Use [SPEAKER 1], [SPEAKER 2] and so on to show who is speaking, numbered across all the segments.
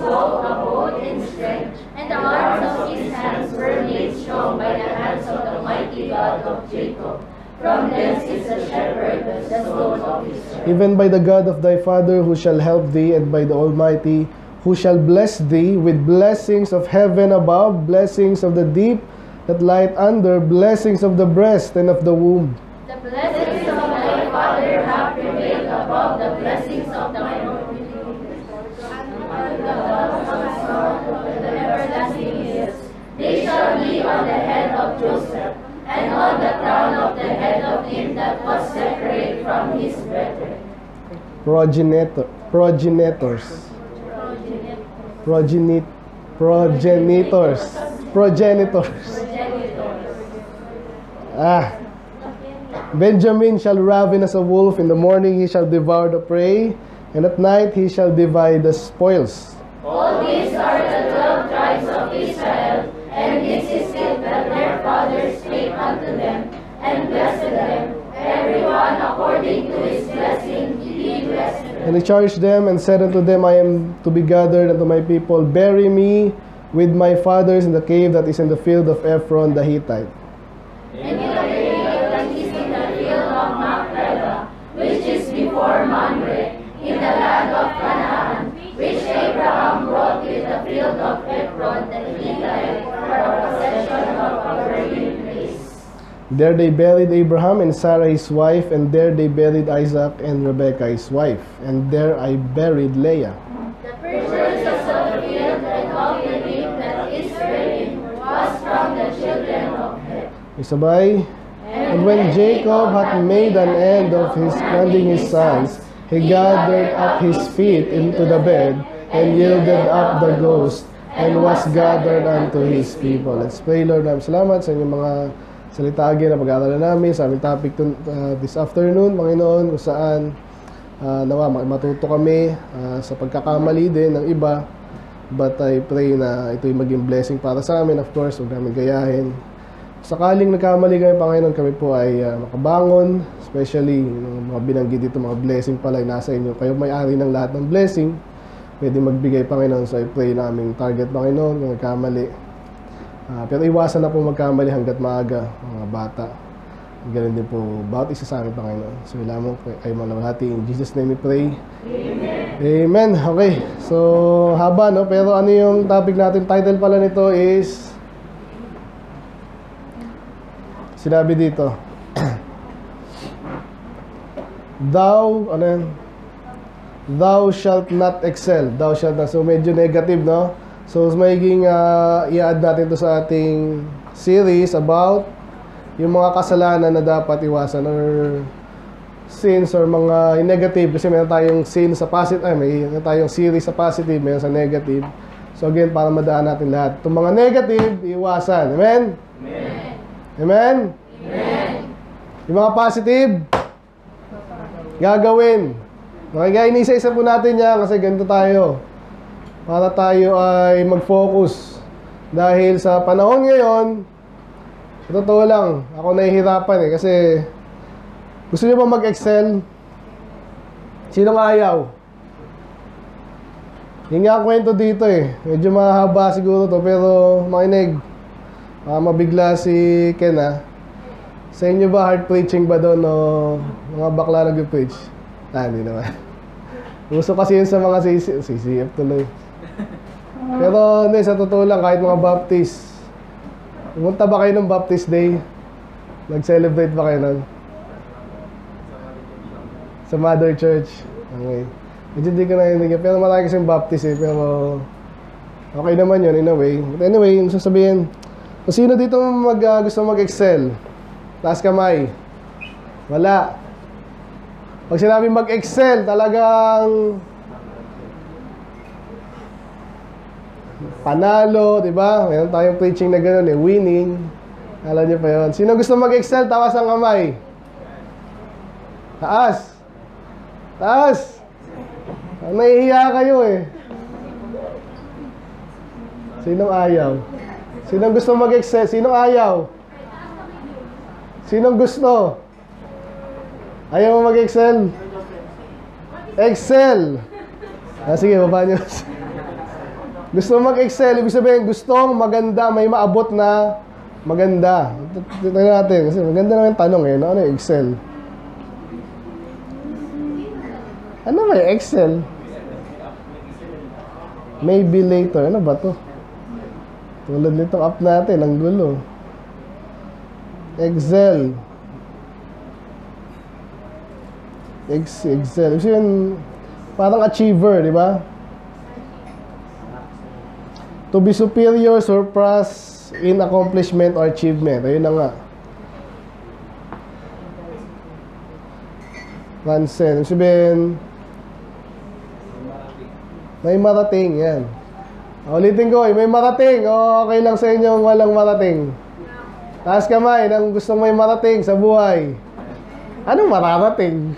[SPEAKER 1] bow a boat in strength, and the arms of his hands were made strong by the hands of the mighty God of Jacob. From thence is the shepherd, the stone of Israel.
[SPEAKER 2] Even by the God of thy father, who shall help thee, and by the Almighty, who shall bless thee with blessings of heaven above, blessings of the deep that lieth under, blessings of the breast and of the womb.
[SPEAKER 1] The blessings of thy father have prevailed above the blessings of the everlasting years. They shall be on the head of Joseph, and on the crown of the head of him that was separate from his brethren.
[SPEAKER 2] Progenitors. Benjamin shall raven as a wolf. In the morning he shall devour the prey, and at night he shall divide the spoils.
[SPEAKER 1] All these are the 12 tribes of Israel, and this is it that their fathers spake unto them, and blessed them, every one according to his blessing he blessed them.
[SPEAKER 2] And he charged them and said unto them, I am to be gathered unto my people. Bury me with my fathers in the cave that is in the field of Ephron the Hittite.
[SPEAKER 1] And in the cave that is in the field of Machpelah, which is before Mamre, in the land of Canaan, which Abraham brought with the field of Ephron the Hittite for a possession of a burying place.
[SPEAKER 2] There they buried Abraham and Sarah his wife, and there they buried Isaac and Rebekah his wife, and there I buried Leah.
[SPEAKER 1] The purchase of the field and of the reap that is therein was from the children of Heth.
[SPEAKER 2] Isabay. And when Jacob had made an end of his commanding his sons, he gathered up his feet into the bed, and yielded up the ghost, and was gathered unto his people. Let's pray. Lord, salamat sa inyong mga salita again na pag-aaralan namin sa aming topic this afternoon, Panginoon, kung saan nawa matuto kami sa pagkakamali din ng iba, but I pray na ito'y maging blessing para sa amin. Of course, huwag namin gayahin. Sakaling nagkamali kami, Panginoon, kami po ay makabangon, especially yung mga binanggit dito, mga blessing pala ay nasa inyo. Kayo may-ari ng lahat ng blessing, pwede magbigay, Panginoon. So I pray na aming target, Panginoon, kung nagkamali. Pero iwasan na po magkamali hanggat maaga, mga bata. Ganun din po bawat isa sa amin, Panginoon. So ilamang kayo malawalhati. In Jesus' name we pray. Amen. Amen. Okay. So haba, no? Pero ano yung topic natin? Title pala nito is sinabi dito Thou shalt not excel. Thou shalt not. So medyo negative, no? So magiging i-add natin to sa ating series about yung mga kasalanan na dapat iwasan or sins or mga negative. Kasi meron tayong sin sa positive, meron tayong series sa positive, meron sa negative. So again, para madaan natin lahat. Itong mga negative, iwasan. Amen? Amen? Amen? Amen. Yung mga positive, gagawin. Okay, guys, inisa-isa po natin yan kasi ganito tayo. Para tayo ay mag-focus. Dahil sa panahon ngayon, totoo lang, ako nahihirapan kasi gusto niyo ba mag-excel? Sinong ayaw? Yung nga kwento dito medyo mahaba siguro to, pero makinig. Mabigla si Ken Sa inyo ba hard preaching ba doon o mga bakla nag-preach? Hindi naman. Gusto kasi yun sa mga CCF tuloy. Pero hindi, sa totoo lang, kahit mga Baptist, pumunta ba kayo ng Baptist Day? Nag-celebrate ba kayo nun? Sa Mother Church? Okay. Medyo di ko nainig. Pero marami kasing Baptist pero okay naman yun in a way. But anyway, yung sasabihin, kung sino dito gusto mag-excel? Taas kamay. Wala. Pag sinabi mag-excel, talagang panalo, di ba? Mayroon tayong preaching na gano'n winning. Alam niyo pa yun. Sino gusto mag-excel? Taas ang kamay. Taas. Taas. Nahihiya kayo Sinong ayaw? Sinong gusto mag-excel? Sinong ayaw? Sinong gusto? Ayaw mo mag-excel? Excel! Sige, baba nyo. Gusto mag-excel, ibig sabihin, gustong maganda, may maabot na maganda. Tignan natin, kasi maganda naman yung tanong eh. Ano yung Excel? Ano ba yung Excel? Maybe later. Ano ba to? Tulad nitong app natin, ang gulo. Excel. Excel. Ibig sabihin, parang achiever, di ba? To be superior, surpass in accomplishment or achievement. Ayun na nga. Ransen. Sabihin, may marating. Yan. Ulitin ko, may marating. O, okay lang sa inyo walang marating. Taas kamay ng gustong may marating sa buhay. Anong mararating?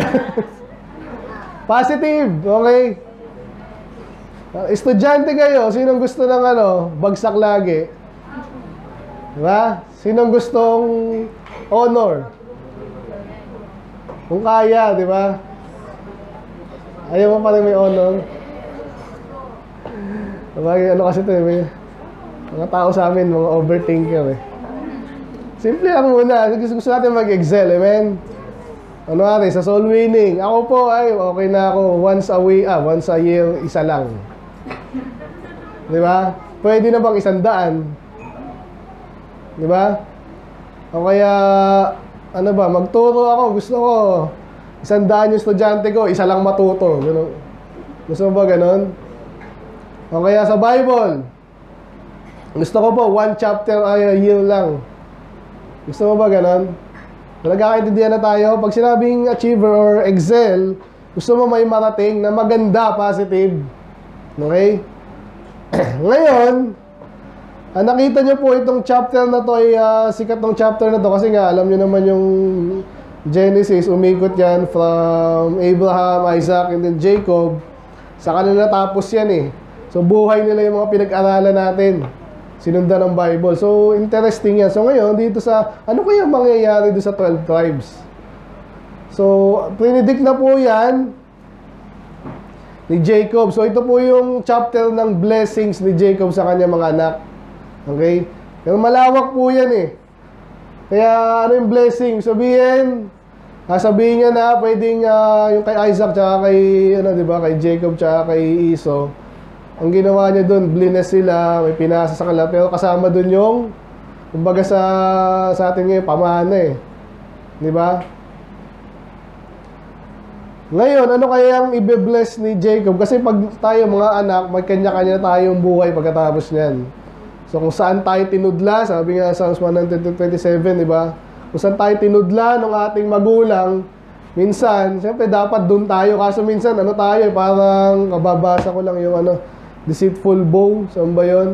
[SPEAKER 2] Positive. Okay. Estudyante kayo, sinong gusto ng bagsak lagi? Diba? Sinong gustong honor? Kung kaya, di ba? Ayaw mo pa rin may honor. Diba? Ano kasi ito, may mga tao sa amin, mga overthinker eh. Simple lang muna. Gusto natin mag-excel, amen? Ano natin, sa soul winning. Ako po, ay, okay na ako. Once a year, isa lang. Di ba? Pwede na bang 100? Di ba? O kaya, ano ba, magturo ako. Gusto ko, 100 yung estudyante ko, isa lang matuto. Ganun. Gusto mo ba ganun? O kaya sa Bible, gusto ko po, 1 chapter a year lang. Gusto mo ba ganun? Nagkakaintindihan na tayo. Pag sinabing achiever or excel, gusto mo may marating na maganda, positive. Okay? Ngayon, nakita nyo po itong chapter na to ay sikat ng chapter na to kasi nga alam nyo naman yung Genesis, umikot yan from Abraham, Isaac, and then Jacob. Sa kanila tapos yan eh. So buhay nila yung mga pinag-aralan natin. Sinundan ng Bible. So interesting yan. So ngayon dito sa, ano kaya mangyayari dito sa 12 tribes? So predict na po yan ni Jacob. So ito po yung chapter ng blessings ni Jacob sa kanya mga anak. Okay? Pero malawak po yan eh. Kaya ano yung blessing? Sabihin niya na pwedeng yung kay Isaac tsaka kay di ba, kay Jacob tsaka kay Esau. Ang ginawa niya doon, blines sila, may pinasa sa kanila, pero kasama doon yung kumbaga sa atin ngayon pamana eh. Di ba? Ngayon, ano kaya ang ibe-bless ni Jacob? Kasi pag tayo mga anak, may kanya-kanya tayong buhay pagkatapos niyan. So kung saan tayo tinudla, sabi nga sa Psalms 127, di ba? Kung saan tayo tinudla ng ating magulang, minsan, siyempre dapat doon tayo. Kaso minsan, tayo, parang, kababasa ko lang yung deceitful bow. Saan ba yun?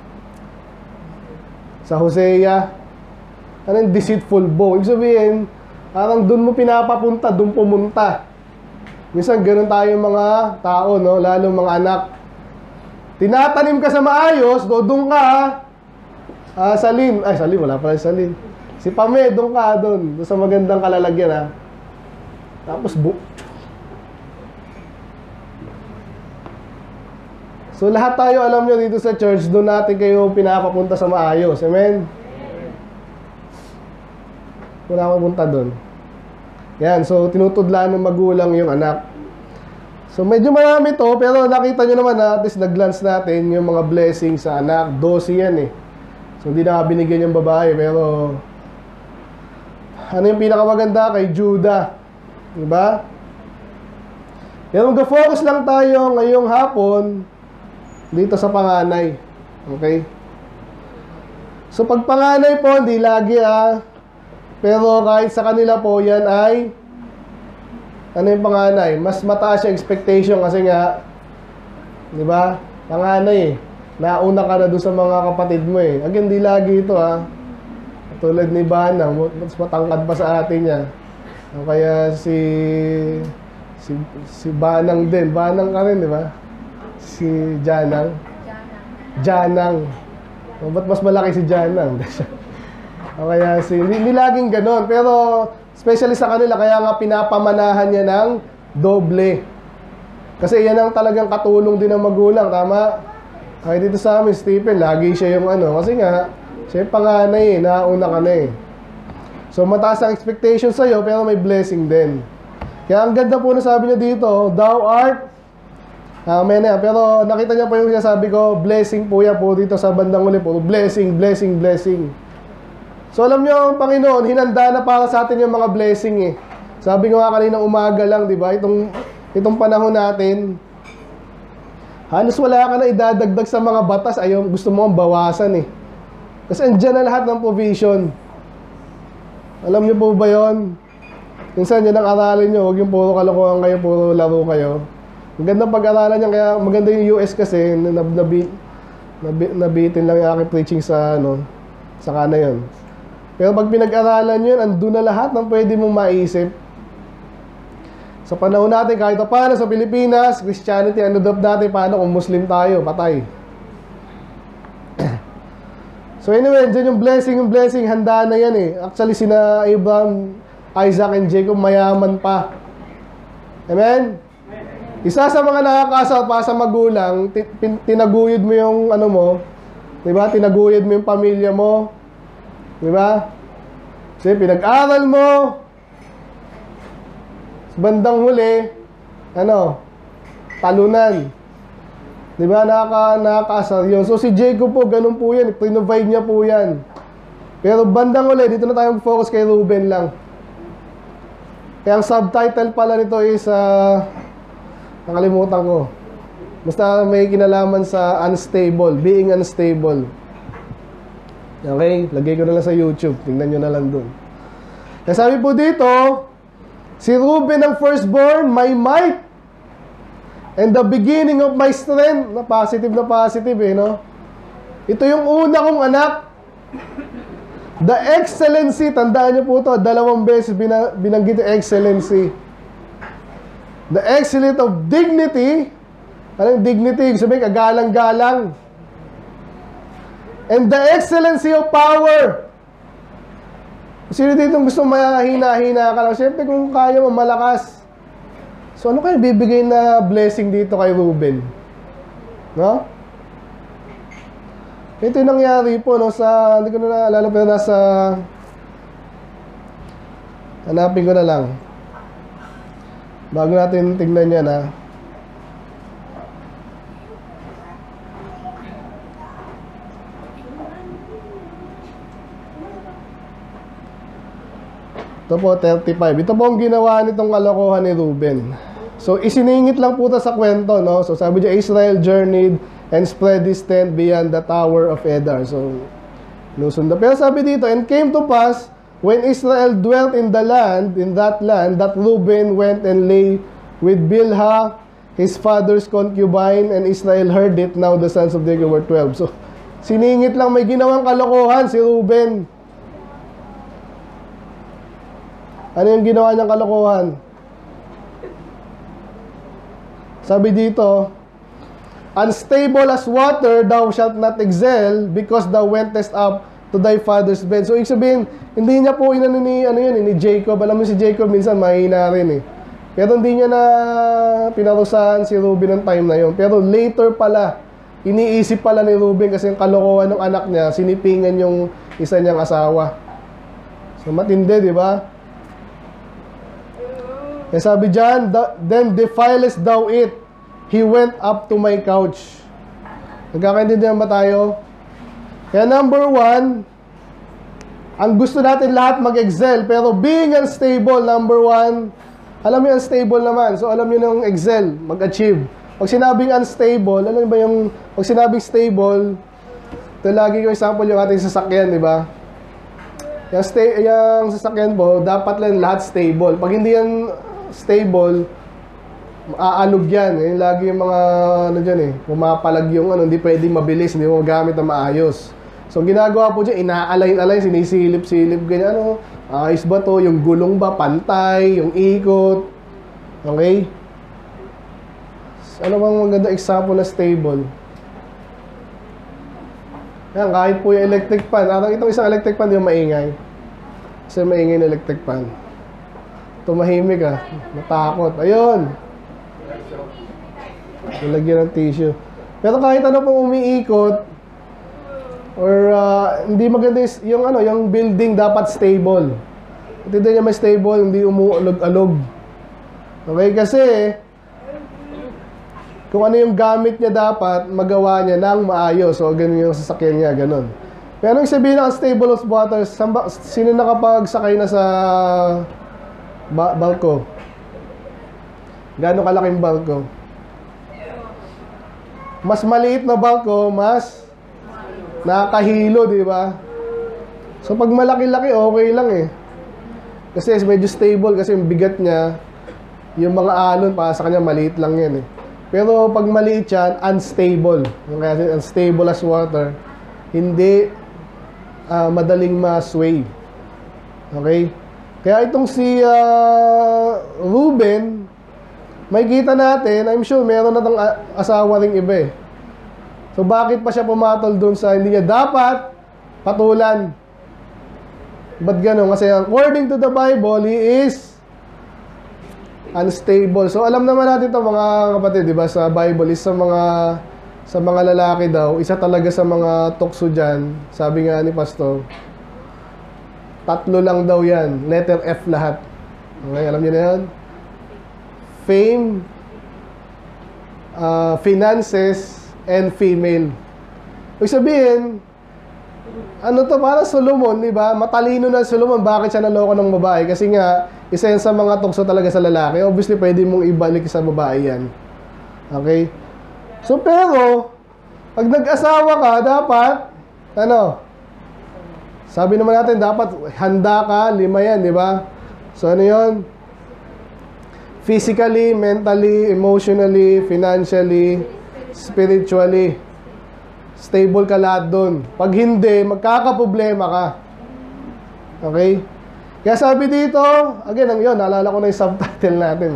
[SPEAKER 2] Sa Hosea. Ano yung deceitful bow? Ibig sabihin, parang doon mo pinapapunta, doon pumunta. Minsan, ganun tayo mga tao, no? Lalo mga anak. Tinatanim ka sa maayos, doon ka, salin. Ay, salin, wala pala salin. Si Pame, doon ka, doon sa magandang kalalagyan, ha? Tapos, so, lahat tayo, alam nyo, dito sa church, doon natin kayo pinapapunta sa maayos. Amen? Wala akong punta doon. Yan, so tinutudlaan ng magulang yung anak. So medyo marami to, pero nakita nyo naman at least nag-glance natin yung mga blessings sa anak. 12 yan eh. So hindi na binigyan yung babae, pero ano yung pinakamaganda kay Judah? Diba? Pero mag-focus lang tayo ngayong hapon dito sa panganay. Okay? So pag panganay po, hindi lagi pero kahit sa kanila po, yan ay ano yung panganay? Mas mataas yung expectation kasi nga, di ba? Panganay eh. Nauna ka na doon sa mga kapatid mo eh. Again, di lagi ito Tulad ni Banang, mas matangkad pa sa atin niya. Kaya si Banang din. Banang ka rin, di ba? Si Janang. Janang. Ba't mas malaki si Janang? Kaya hindi laging ganon. Pero, especially sa kanila, kaya nga pinapamanahan niya ng doble. Kasi yan ang talagang katulong din ng magulang, tama? Ay, dito sa amin, Stephen, lagi siya yung ano. Kasi nga, siya yung panganay eh. Nauna ka na eh. So, mataas ang expectation sa'yo, pero may blessing din. Kaya ang ganda po na sabi niya dito, thou art, amen na. Pero nakita niya po yung sinasabi ko, blessing po yan po dito sa bandang uli po. Blessing, blessing, blessing. So, alam niyo, ang Panginoon, hinanda na para sa atin yung mga blessing eh. Sabi ko nga kaninang umaga lang, di ba? Itong panahon natin, halos wala ka na idadagdag sa mga batas. Ayaw, gusto mo ang bawasan eh. Kasi andyan na lahat ng provision. Alam niyo po ba yun? Minsan yan ang aralin nyo. Huwag yung puro kalokohan kayo, puro laro kayo. Magandang pag-aralan yan. Kaya maganda yung US kasi nabitin lang yung aking preaching sa kana yun. Pero pag pinag-aralan nyo yun, andun na lahat ng pwede mong maisip. Sa panahon natin, kahit paano sa Pilipinas, Christianity, adopt natin, paano kung Muslim tayo, patay. So anyway, dyan yung blessing, handa na yan eh. Actually, sina Abraham, Isaac, and Jacob, mayaman pa. Amen? Isa sa mga nakakasal pa sa magulang, tinaguyod mo yung ano mo, di ba? Tinaguyod mo yung pamilya mo, di ba? Kasi pinag-aral mo, bandang huli, talunan. Di ba? Nakakaasar yun. So si Jacob po, ganun po yan. Provide niya po yan. Pero bandang huli, dito na tayo focus kay Ruben lang. Kaya ang subtitle pala nito is, nakalimutan ko. Basta may kinalaman sa unstable, being unstable. Okay? Lagay ko na lang sa YouTube. Tingnan nyo na lang dun. Kaya sabi po dito, si Ruben ang firstborn, my might, and the beginning of my strength. Na positive eh, no? Ito yung una kong anak. The excellency, tandaan niyo po ito, 2 beses binanggit yung excellency. The excellence of dignity. Anong dignity? Sabihin, kagalang-galang. And the excellency of power. Sino dito gusto mahina-hina ka lang? Siyempre kung kaya mo malakas. So ano kaya bibigay na blessing dito kay Ruben? No? Ito yung nangyari po, no, sa, hindi ko na naalala, pero nasa, hanapin ko na lang. Bago natin tingnan yan, ha. Ito po, 35. Ito po ang ginawa nitong kalokohan ni Ruben. So, isiningit lang po ito sa kwento, no? So, sabi niya, Israel journeyed and spread his tent beyond the tower of Edar. So, lusunda. Pero sabi dito, and came to pass, when Israel dwelt in that land, that Reuben went and lay with Bilhah, his father's concubine, and Israel heard it. Now the sons of Jacob were 12. So, siningit lang, may ginawang kalokohan si Reuben. Ano yung ginawa niyang kalokohan? Sabi dito, unstable as water, thou shalt not excel, because thou wentest up to thy father's bed. So, ibig sabihin, hindi niya po ni Jacob. Alam mo si Jacob, minsan mahina rin eh. Pero hindi niya na pinarusahan si Ruben ng time na yun. Pero later pala, iniisip pala ni Ruben kasi yung kalokohan ng anak niya, sinipingan yung isa niyang asawa. So, matindi, di ba? Kaya sabi dyan, then defilest thou it. He went up to my couch. Nagkakaintindihan ba tayo? Kaya number 1, ang gusto natin lahat mag-excel, pero being unstable, number 1, alam niyo unstable naman. So alam niyo ng excel, mag-achieve. Pag sinabing unstable, alam niyo ba yung, pag sinabing stable, ito lagi ko example yung ating sasakyan, di ba? Yung sasakyan po, dapat lang lahat stable. Pag hindi yan stable, aalog yan. Yung lagi yung mga, pumapalag yung, hindi pwedeng mabilis, hindi mo magamit na maayos. So, ginagawa po dyan, ina-align, sinisilip-silip, ganyan, ayos ba to? Yung gulong ba? Pantay? Yung ikot? Okay? Ano bang maganda example na stable? Yan, kahit po yung electric fan. Itong isang electric fan, yung maingay. Kasi maingay na electric fan. Tumahimik natakot. Ayun. Nilagyan ng tissue. Pero kahit ano pong umiikot, or hindi maganda yung ano, yung building dapat stable. Hindi niya may stable, hindi umualog-alog. Okay, kasi kung ano yung gamit niya dapat, magawa niya ng maayos. So, ganun yung sasakyan niya, ganun. Pero yung sabihin ng stable of waters, sino nakapagsakay na sa barko? Gaano kalaking barko? Mas maliit na barko, mas nakakahilo, di ba? So, pag malaki-laki, okay lang eh. Kasi medyo stable, kasi yung bigat niya, yung mga alon, para sa kanya, maliit lang yan eh. Pero pag maliit yan, unstable. Yung kaya unstable as water, hindi madaling ma-sway. Okay? Kaya itong si Reuben, may kita natin, I'm sure meron na itong asawa ring iba eh. So bakit pa siya pumatol dun sa hindi niya dapat patulan? Ba't gano'n? Kasi according to the Bible, he is unstable. So alam naman natin ito mga kapatid, di ba? Sa Bible is sa mga lalaki daw, isa talaga sa mga tukso dyan, sabi nga ni Pastor, 3 lang daw yan, letter F lahat. Okay, alam niyo na yan? Fame, finances, and female. Ibig sabihin, ano to, para Solomon, di ba? Matalino na Solomon, bakit siya naloko ng babae? Kasi nga, isa yan sa mga tukso talaga sa lalaki. Obviously, pwede mong ibalik sa babae yan. Okay? So, pero, pag nag-asawa ka, dapat, ano? Sabi naman natin, dapat handa ka, 5 yan, di ba? So, ano yun? Physically, mentally, emotionally, financially, spiritually. Stable ka lahat dun. Pag hindi, magkakaproblema ka. Okay? Kaya sabi dito, again, yun, naalala ko na yung subtitle natin.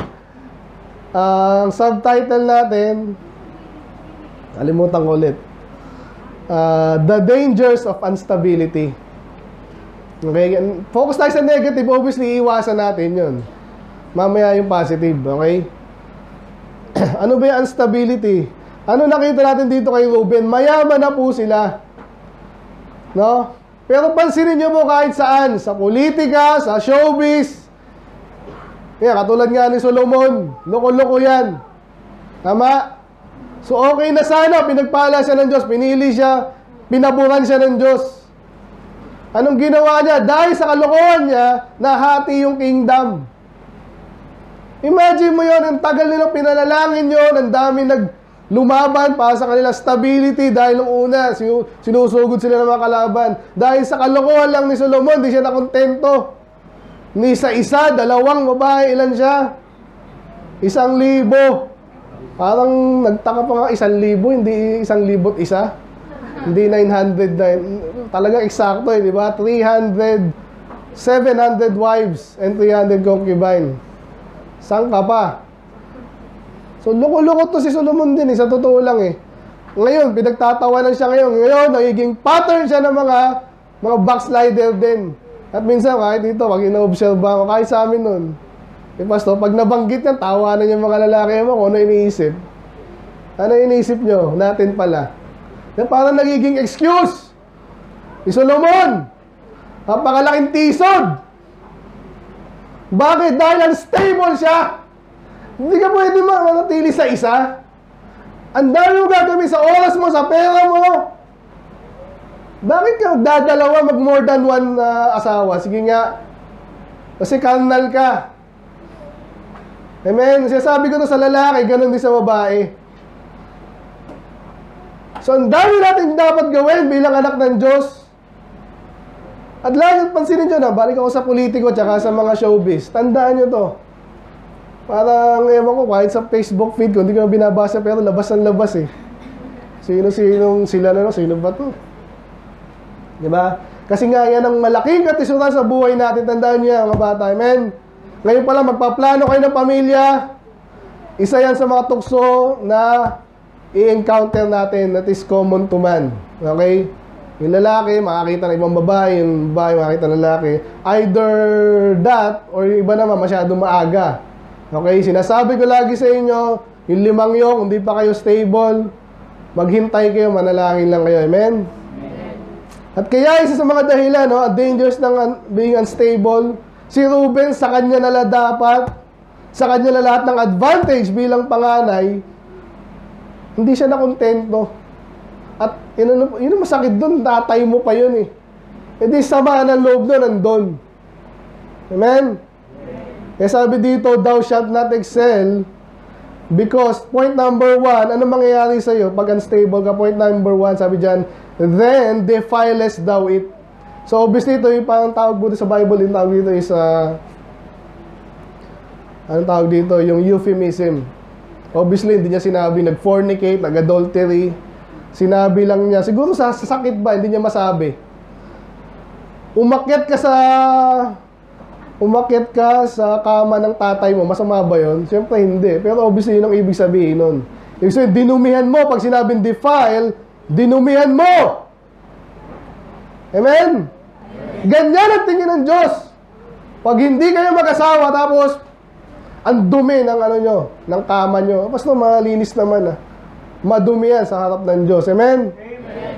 [SPEAKER 2] Ang subtitle natin, kalimutan ko ulit. The Dangers of Instability. Okay? Focus tayo sa negative, obviously, iwasan natin yun. Mamaya yung positive, okay? Ano ba yung instability? Ano nakita natin dito kay Reuben? Mayaman na po sila. No? Pero pansinin nyo po kahit saan. Sa politika, sa showbiz. Kaya katulad nga ni Solomon. Loko-loko yan. Tama? So okay na sana. Pinagpala siya ng Diyos. Pinili siya. Pinaburan siya ng Diyos. Anong ginawa niya? Dahil sa kalokohan niya, nahati yung kingdom. Imagine mo yun, ang tagal nilang pinanalangin yun, ang dami naglumaban para sa kanila stability dahil nung una, sinusugod sila ng mga kalaban. Dahil sa kalokohan lang ni Solomon, di siya nakontento. Ni isa, 2 babae, ilan siya? 1,000. Parang nagtaka pa nga 1,000, hindi 1,001. Hindi 900, talagang eksakto eh, di ba? 700 wives and 300 concubine. Saan ka pa? So, loko-loko to si Solomon din, sa totoo lang eh. Ngayon, pinagtatawanan siya ngayon. Ngayon, nagiging pattern siya ng mga backslider din. At minsan, kahit dito, pag ina-observe ako, kahit sa amin nun, Pastor, pag nabanggit yan, tawanan yung mga lalaki mo kung ano iniisip. Ano iniisip nyo? Natin pala. Yan parang nagiging excuse. Si Solomon, napakalaking tisod. Bakit? Dahil unstable siya. Hindi ka pwede manatili sa isa. Ang dami mo gagawin sa oras mo, sa pera mo. Bakit ka dadalawa mag more than one asawa? Sige nga. Kasi carnal ka. Amen? Sinasabi ko to sa lalaki, ganun din sa babae. So, ang dami natin dapat gawin bilang anak ng Diyos. At lagi pansinin nyo na, balik ako sa politiko tsaka sa mga showbiz. Tandaan nyo to. Parang, ewan ko, kahit sa Facebook feed ko, hindi ko binabasa, pero labas ng labas eh. Sino-sinong sila na, sino ba to? Diba? Kasi nga yan ang malaking katisuran sa buhay natin. Tandaan nyo yan, mga bata. Amen? Ngayon pala, magpaplano kayo ng pamilya. Isa yan sa mga tukso na i-encounter natin, that is common to man. Okay? Yung lalaki, makakita ng ibang babae, yung babae, makakita ng lalaki. Either that, or yung iba naman, masyadong maaga. Okay? Sinasabi ko lagi sa inyo, yung 5 yung, hindi pa kayo stable, Maghintay kayo, manalangin lang kayo. Amen? At kaya isa sa mga dahilan, no, dangers ng being unstable, si Reuben sa kanya nala dapat, sa kanya na lahat ng advantage bilang panganay, hindi siya nakontento. At yun ang masakit doon, tatay mo pa yun eh. Hindi sama ng loob doon, nandun. Amen? Kaya sabi dito, thou shalt not excel because, point number 1, ano mangyayari sa'yo pag unstable ka? Point number 1, sabi dyan, then defilest thou it. So obviously ito yung parang tawag dito sa Bible, yung tawag dito is anong tawag dito? Yung euphemism. Obviously hindi niya sinabi nag-fornicate, nag-adultery. Sinabi lang niya, siguro sa sakit ba, hindi niya masabi. Umakyat ka sa kama ng tatay mo, masama ba yun? Siyempre hindi. Pero obviously yun ang ibig sabihin nun. Ibig sabihin, dinumihan mo. Pag sinabing defile, dinumihan mo. Amen? Ganyan ang tingin ng Diyos. Pag hindi kayo mag-asawa, tapos ang dumi ng ano nyo, ng kama nyo. Basta malinis naman madumi yan sa harap ng Diyos. Amen?
[SPEAKER 1] Amen.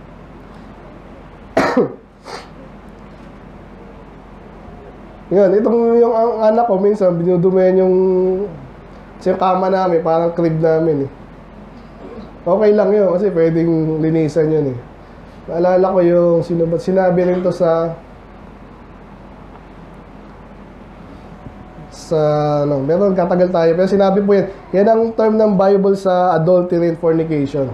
[SPEAKER 2] Yun, yung anak ko, minsan, binudumihan yung kama namin, parang crib namin eh. Okay lang yun, kasi pwedeng linisan yun eh. Naalala ko yung, sinabi rin to sa meron katagal tayo, pero sinabi po yan ang term ng Bible sa adultery and fornication.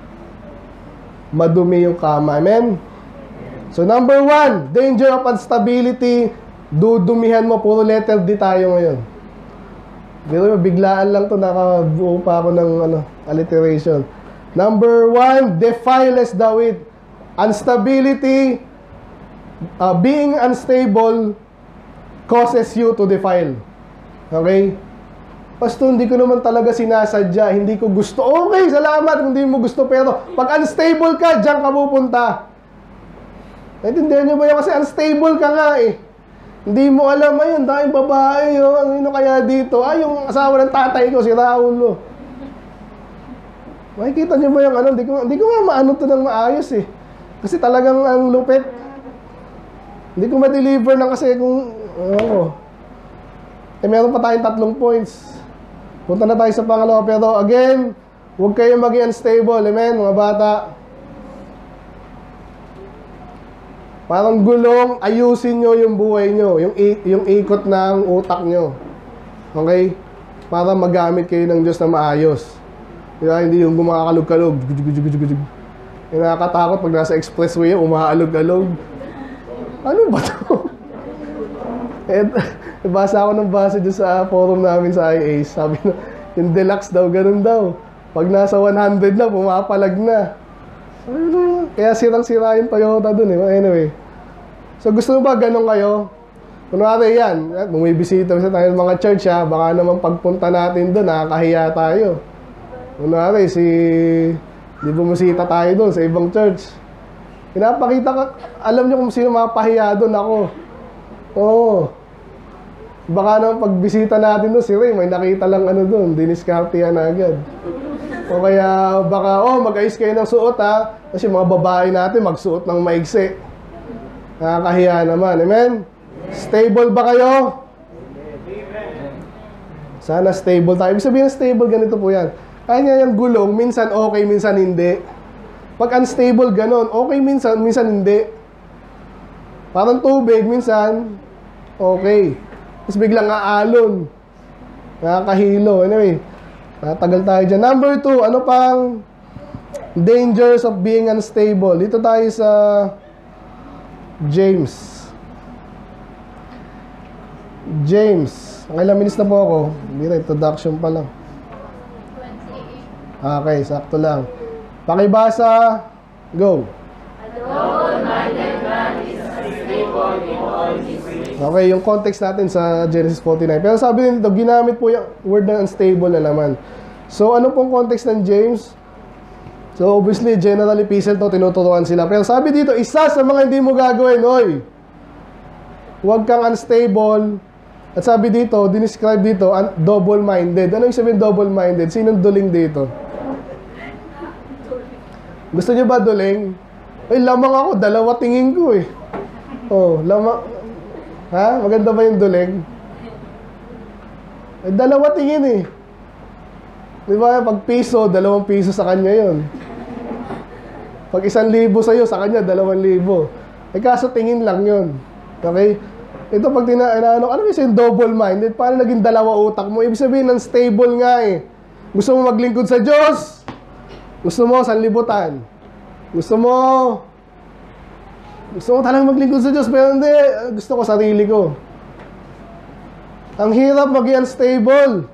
[SPEAKER 2] Madumi yung kama. Amen? So number 1, danger of instability. Dudumihan mo, puro letter D tayo ngayon. Pero biglaan lang to, nakabuo pa ako ng alliteration. Number 1, defilest thou it. Instability, being unstable causes you to defile. Okay? Pastor, hindi ko naman talaga sinasadya, hindi ko gusto. Okay, salamat kung hindi mo gusto, pero pag unstable ka, diyan ka pupunta. Naintindihan niyo ba yun? Kasi unstable ka nga eh. Hindi mo alam, ayun, daming babae, ano kaya dito? Yung asawa ng tatay ko, si Raul. Makikita niyo ba yung hindi ko nga maano to ng maayos eh. Kasi talagang ang lupit. Hindi ko ma-deliver na kasi kung, meron pa tayong 3 points. Punta na tayo sa pangalawa, pero again, huwag kayo maging unstable, amen, mga bata. Parang gulong, ayusin nyo yung buhay nyo, yung ikot ng utak nyo. Okay? Para magamit kayo ng Diyos na maayos. Hindi yung gumakakalog-kalog. Yung nakakatakot pag nasa expressway, umaalog-alog. Ano ba to? Basa ako ng basa dyan sa forum namin sa IA. Sabi na, yung deluxe daw, ganun daw. Pag nasa 100 na, pumapalag na. Kaya sirang-sira yung Toyota dun eh. Anyway. So gusto mo ba ganun kayo? Kunwari yan, bumibisita sa tayo mga church baka naman pagpunta natin dun, nakakahiya tayo. Kunwari di bumisita tayo dun sa ibang church. Pinapakita ka, alam nyo kung sino mapahiya dun, ako. Oo. Baka naman pagbisita natin dun, si Ray, may nakita lang dun, diniskartihan na agad. O kaya baka, mag-ayos kayo ng suot kasi mga babae natin magsuot ng maigsi. Nakakahiya naman. Amen? Stable ba kayo? Sana stable tayo. Ibig sabihin stable, ganito po yan. Kaya yung gulong, minsan okay, minsan hindi. Pag unstable, ganon. Okay minsan, minsan hindi. Parang tubig, minsan okay. Tapos biglang aalon. Nakakahilo. Anyway, tagal tayo dyan. Number 2, ano pang dangers of being unstable? Dito tayo sa James. Ilang minutes na po ako? Hindi na, introduction pa lang. Okay, sakto lang. Pakibasa. Go. Okay, yung context natin sa Genesis 49. Pero sabi nito, ginamit po yung word na unstable na naman. So, ano pong context ng James? So, obviously, general epistle to, tinuturuan sila. Pero sabi dito, isa sa mga hindi mo gagawin, huwag kang unstable. At sabi dito, dinescribe dito, double-minded. Ano yung sabihin double-minded? Sinong duling dito? Gusto niyo ba duling? Ay, lamang ako. Dalawa tingin ko eh. Oh, lamang. Ha? Maganda ba yung duling? Ay, dalawa tingin eh. Di ba? Pag piso, 2 piso sa kanya yun. Pag 1,000 sa'yo, sa kanya, 2,000. Eh, kaso tingin lang yun. Okay? Ito pag ano kasi yung double-minded, paano naging dalawa utak mo? Ibig sabihin, unstable nga eh. Gusto mo maglingkod sa Diyos? Gusto mo sanlibutan? Gusto mo talagang maglingkod sa Diyos, pero hindi, gusto ko sarili ko. Ang hirap maging unstable.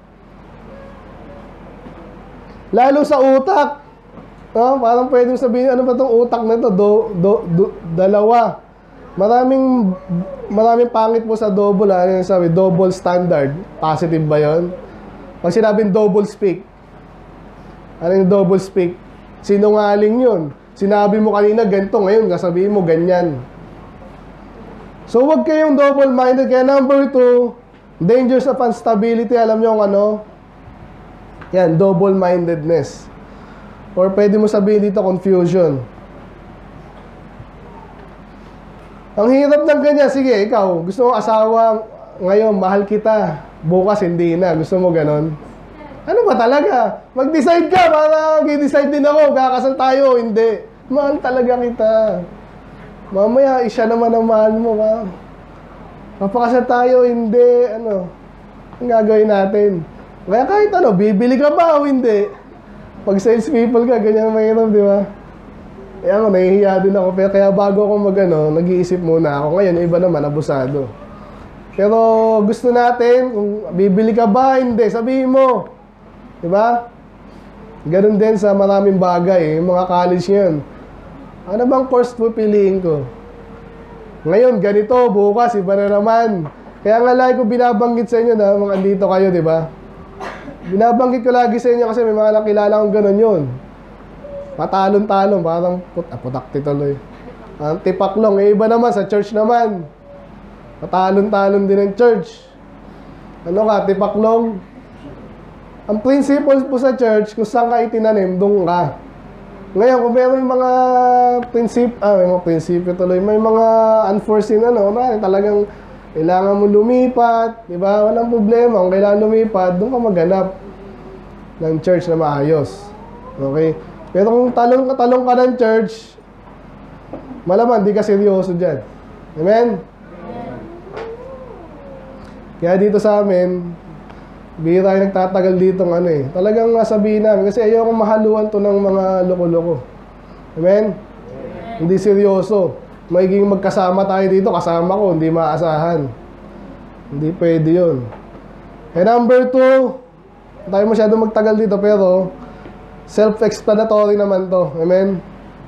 [SPEAKER 2] Lalo sa utak. Parang pwede sabihin, ano ba itong utak na ito? Dalawa. Maraming pangit po sa double. Ano yung sabi? Double standard. Positive ba yun? Pag sinabing double speak, ano yung double speak? Sinungaling yun. Sinabi mo kanina ganito, ngayon sasabihin mo ganyan. So wag kayong double-minded. Kaya number 2, dangers of instability. Alam nyo ang ano? Yan, double-mindedness. Or pwede mo sabihin dito, confusion. Ang hirap ng ganyan. Sige, ikaw, gusto mo asawa ngayon, mahal kita. Bukas, hindi na. Gusto mo ganon? Ano ba talaga? Mag-decide ka para mag-decide din ako. Kakasal tayo, hindi. Mahal talaga kita. Mamaya, siya naman ang mahal mo. Papakasal tayo, hindi. Ano? Ang gagawin natin? Kaya kahit ano, bibili ka ba o hindi? Pag sales people ka, ganyan mahirap, di ba? Eh ako, nahihiya din ako. Pero kaya bago ako nag-iisip muna ako. Ngayon, iba naman, abusado. Pero gusto natin, kung bibili ka ba, hindi, sabihin mo. Diba? Ganun din sa maraming bagay, yung mga college ngayon. Ano bang course pipiliin ko? Ngayon, ganito, bukas, iba na naman. Kaya nga lagi ko binabanggit sa inyo na mga andito kayo, diba? Binabanggit ko lagi sa inyo kasi may mga nakilala kong ganun yun. Patalon-talon, parang putakti tuloy. Ang tipaklong, iba naman, sa church naman. Patalon-talon din ng church. Ano ka, tipaklong? Ang principle po sa church, kung saan ka itinanim, doon ka. Ngayon, kung meron mga prinsipyo tuloy, may mga unforeseen talagang kailangan mo lumipat, di ba? Walang problema. Kung kailangan lumipat, doon ka maghanap ng church na maayos. Okay? Pero kung talong ka ng church, malaman, di ka seryoso dyan. Amen? Kaya dito sa amin, bihira tayo nagtatagal dito talagang sabihin namin kasi ayoko mahaluan to ng mga loko-loko. Amen? Hindi seryoso. Magiging magkasama tayo dito, kasama ko, hindi maasahan. Hindi pwede yun. And number 2, tayo masyado magtagal dito pero self-explanatory naman to. Amen?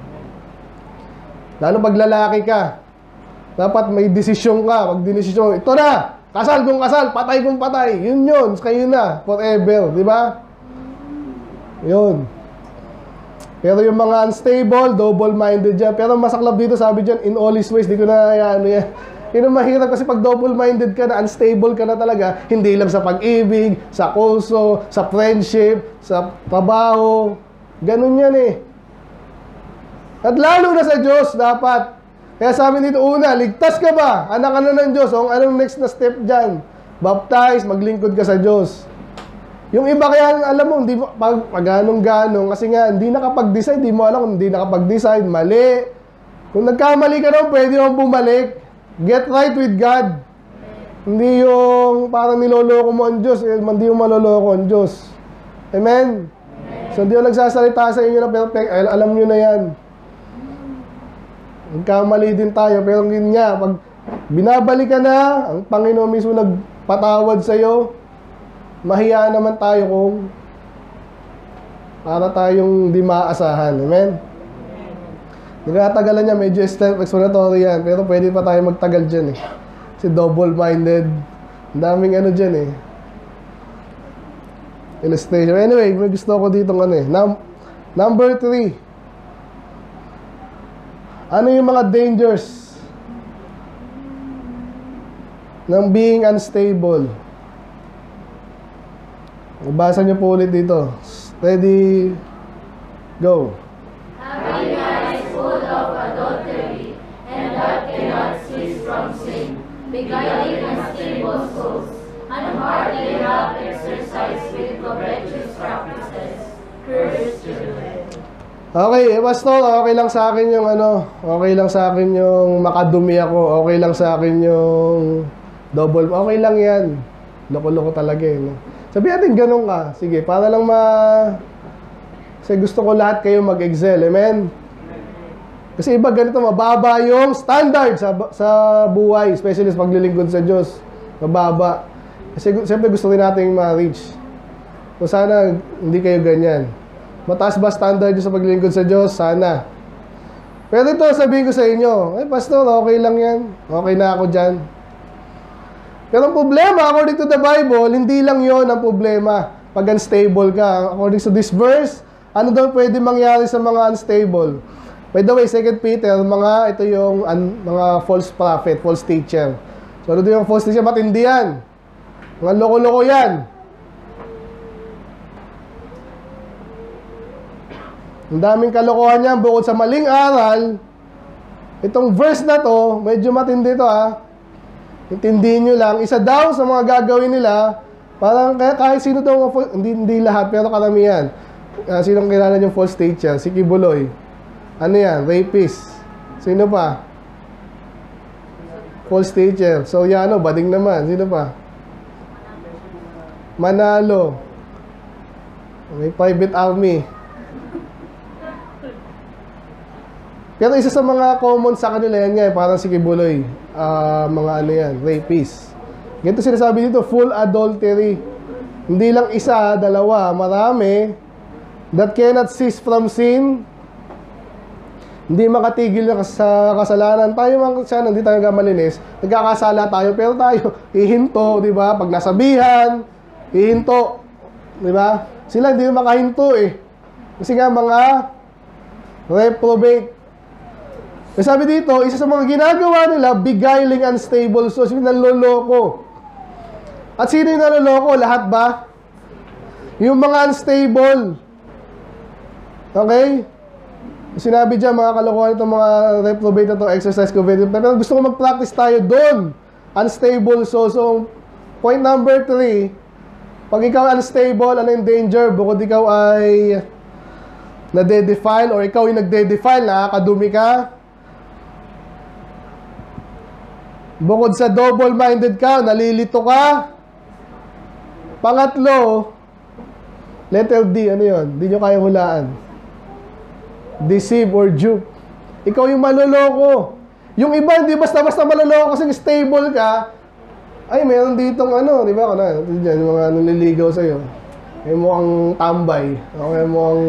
[SPEAKER 2] Lalo pag lalaki ka, dapat may desisyon ka. Pag dinesisyon, ito na! Kasal kung kasal, patay kung patay. Yun, kayo na, forever, di ba? Yun. Pero yung mga unstable, double-minded dyan. Pero masaklap dito, sabi dyan, in all his ways, di ko na yan. Yun ang mahirap kasi pag double-minded ka na, unstable ka na talaga, hindi lang sa pag-ibig, sa kulso, sa friendship, sa trabaho. Ganun yan eh. At lalo na sa Diyos, dapat. Kaya sa amin dito, una, ligtas ka ba? Anak ka na ng Diyos. O anong next na step dyan? Baptize, maglingkod ka sa Diyos. Yung iba kaya, alam mo, hindi mo, pag ganong-ganong, kasi nga, hindi nakapag-decide, hindi mo alam kung hindi nakapag-decide, mali. Kung nagkamali ka naman, pwede mo bumalik. Get right with God. Hindi yung parang niloloko mo ang Diyos, hindi yung maloloko ang Diyos. Amen? So, hindi yung nagsasalita sa inyo na perfect, alam nyo na yan. Nagkamali din tayo, pero yun nga, pag binabalik ka na, ang Panginoon mismo nagpatawad sa'yo, mahiya naman tayo kung para tayong di maasahan. Amen? Nagtatagalan niya, medyo explanatory yan, pero pwede pa tayo magtagal dyan eh. Kasi double-minded, ang daming dyan eh. Illustration. Anyway, may gusto ko dito number 3. Ano yung mga dangers ng being unstable? Basa niyo po ulit dito. Ready? Go.
[SPEAKER 1] Having having eyes full of adultery, and that cannot cease from sin, beguiling unstable souls, and heart they have exercised with covetous practices. Cursed children.
[SPEAKER 2] Okay, pastor, okay lang sa akin yung okay lang sa akin yung makadumi ako, okay lang sa akin yung double, okay lang yan. Loko-loko talaga no? Sabi natin ganun ka, sige, para lang kasi gusto ko lahat kayo mag-excel, amen? Kasi iba ganito, mababa yung standard sa buhay, especially sa paglilingkod sa Diyos, mababa. Kasi siyempre gusto rin natin ma-reach. So sana hindi kayo ganyan. Mataas ba standard sa paglilingkod sa Diyos? Sana. Pero ito, sabihin ko sa inyo, pastor, okay lang yan. Okay na ako dyan. Pero ang problema, according to the Bible, hindi lang yon ang problema. Pag unstable ka. According to this verse, ano daw pwede mangyari sa mga unstable? By the way, 2 Peter, ito yung mga false prophet, false teacher. So, ano yung false teacher? Matindi yan. Mga loko-loko yan. Ang daming kalokohan niya bukod sa maling aral. Itong verse na to, medyo matindi to Intindihin nyo lang. Isa daw sa mga gagawin nila, parang kahit sino daw, hindi lahat, pero karamihan. Sinong kilala yung false teacher? Si Kibuloy. Ano yan? Rapist. Sino pa? False teacher. So, bading naman. Sino pa? Manalo. May private army. Pero isa sa mga common sa kanila yan nga, parang si Kibuloy, mga rapist. Ganito sinasabi dito, full adultery. Hindi lang isa, dalawa, marami. That cannot cease from sin. Hindi makatigil sa kasalanan. Tayo mga hindi tayo gamalinis. Nagkakasala tayo, pero tayo hihinto, di ba? Pag nasabihan, hihinto. Di ba? Sila hindi makahinto Kasi nga mga reprobate. Sabi dito, isa sa mga ginagawa nila, beguiling unstable souls, yung naloloko. At sino yung naloloko? Lahat ba? Yung mga unstable. Okay? Sinabi dyan, mga kalokohan itong mga reprobate na ito, exercise ko. Pero gusto ko mag-practice tayo doon. Unstable souls. So, point number 3, pag ikaw unstable, ano yung danger? Bukod ikaw ay nade-defile or ikaw yung nagde-defile, nakakadumi ka. Bukod sa double-minded ka, nalilito ka. Pangatlo, letter D, ano yun? Hindi nyo kaya hulaan. Deceive or dupe. Ikaw yung maloloko. Yung iba, hindi basta-basta maloloko kasi stable ka. Ay, meron ditong di ba? Diyan, yung mga naliligaw sa'yo. May mukhang tambay. Okay, mukhang,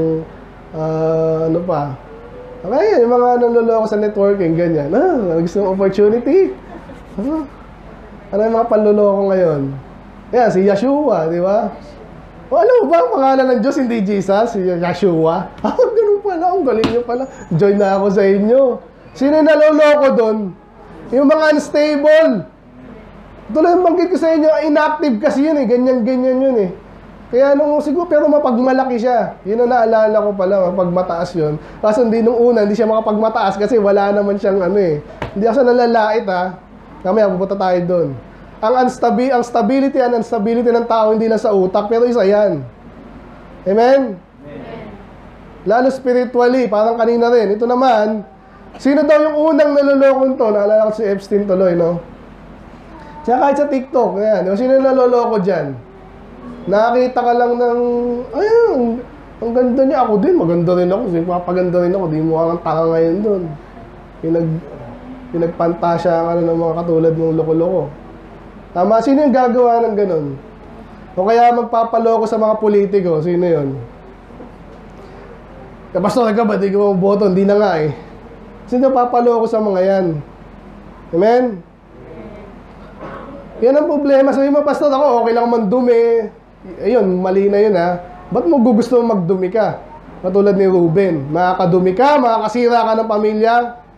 [SPEAKER 2] Okay, yung mga naloloko sa networking, ganyan. Gusto mong opportunity? Ano yung mga panluloko ngayon? Yan, si Yeshua, di ba? O alam mo ba ang pangalan ng Diyos, hindi Jesus? Si Yeshua? Ganun pala, ang galing nyo pala. Join na ako sa inyo. Sino yung naloloko doon? Yung mga unstable. Ito lang banggit ko sa inyo, inactive kasi yun ganyan-ganyan yun Kaya siguro, pero mapagmalaki siya. Yun ang naalala ko pala, mapagmataas yun. Kaso hindi nung una, hindi siya makapagmataas kasi wala naman siyang Hindi ako siya nalalait Kamaya, pupunta tayo doon. Ang stability and instability ng tao hindi lang sa utak, pero isa yan. Amen? Lalo spiritually, parang kanina rin. Ito naman, sino daw yung unang naloloko to? Naalala ko si Epstein tuloy, no? Tsaka kahit sa TikTok, yan. Sino yung naloloko dyan? Nakakita ka lang ng, ang ganda niya. Ako din, maganda rin ako. Mapaganda rin ako. Di mo kang tanga ngayon doon. Pinagpantasya ka ng mga katulad ng loko-loko. Tama, sino yung gagawa ng ganun? O kaya magpapaloko sa mga politiko, sino yun? Pastor ka ba? Di ko boto, hindi na nga Sino papaloko sa mga yan? Amen? Yan ang problema. Sabi mo, pastor, ako okay lang mandumi. Ayun, mali na yun Ba't mo gusto magdumi ka? Katulad ni Ruben. Makakadumi ka, makakasira ka ng pamilya.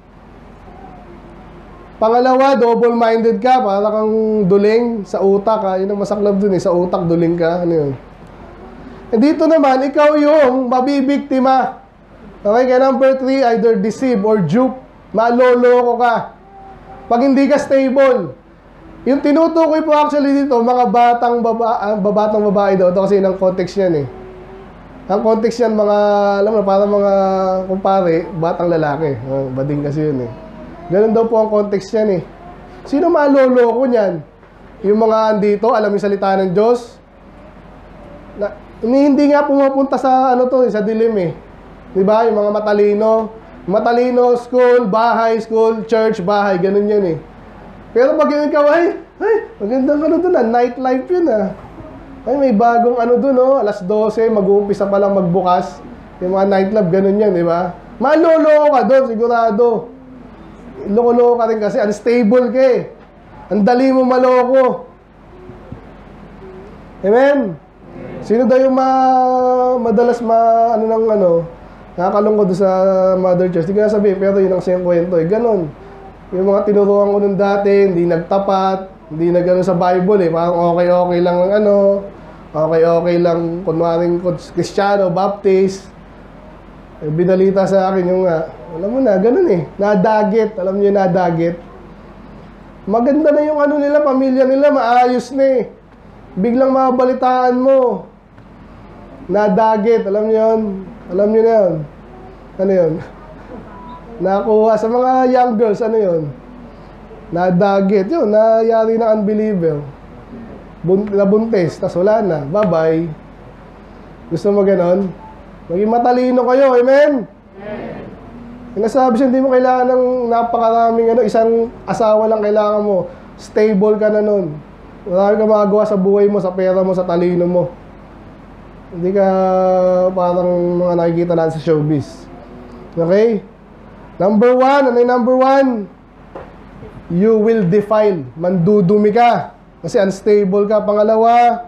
[SPEAKER 2] Pangalawa, double-minded ka, para kang duling sa utak Yun ang masaklap dun sa utak, duling ka. Ano yun? Dito naman, ikaw yung mabibiktima. Okay, kaya number 3, either deceive or dupe. Maloloko ka. Pag hindi ka stable. Yung tinutukoy po actually dito, mga batang babae daw. Ito kasi ng context yan eh. Ang context yan, mga, alam mo, parang mga kumpare, batang lalaki. Bading kasi yun eh. Ganun daw po ang context yan eh. Sino maloloko niyan? Yung mga andito, alam yung salita ng Diyos. Hindi nga pumapunta sa, ano to, sa dilim eh. Diba? Yung mga matalino. Matalino, school, bahay, school, church, bahay. Ganun yan eh. Pero pag yung ikaw, ay, magandang ano dun ah, nightlife yun ah. Ay, may bagong ano dun oh, alas 12, mag-uumpisa pa lang magbukas. Yung mga nightclub, ganun yan, di ba? Maloloko ka dun, sigurado. Loko-loko ka rin kasi, unstable ka eh. Ang dali mo maloko. Amen? Sino daw yung madalas nakakalungkod doon sa Mother Church? Hindi ko na sabihin, pero yun ang siyang kwento eh. Ganon. Yung mga tinuruan ko nun dati, hindi nagtapat, hindi nagano sa Bible eh. Parang okay lang ang okay lang, kunwaring Kristiyano, Baptist. Eh, binalita sa akin yung alam mo na, ganun eh. Nadagit, alam niyo nadagit. Maganda na yung ano nila, pamilya nila, maayos na eh. Biglang mabalitaan mo. Nadagit, alam niyo yun? Alam niyo na yun? Ano yun? Nakuha sa mga young girls, ano yun? Nadagit, yun, nayari ng unbeliever. Nabuntis, tas wala na, bye-bye. Gusto mo ganon? Maging matalino kayo, amen? Yung nasabi siya, hindi mo kailangan ng napakaraming isang asawa lang kailangan mo. Stable ka na nun. Wala kang magagawa sa buhay mo, sa pera mo, sa talino mo. Hindi ka parang mga nakikita natin sa showbiz. Okay? Number 1, ano yung number 1? You will defile. Mandudumi ka. Kasi unstable ka. Pangalawa,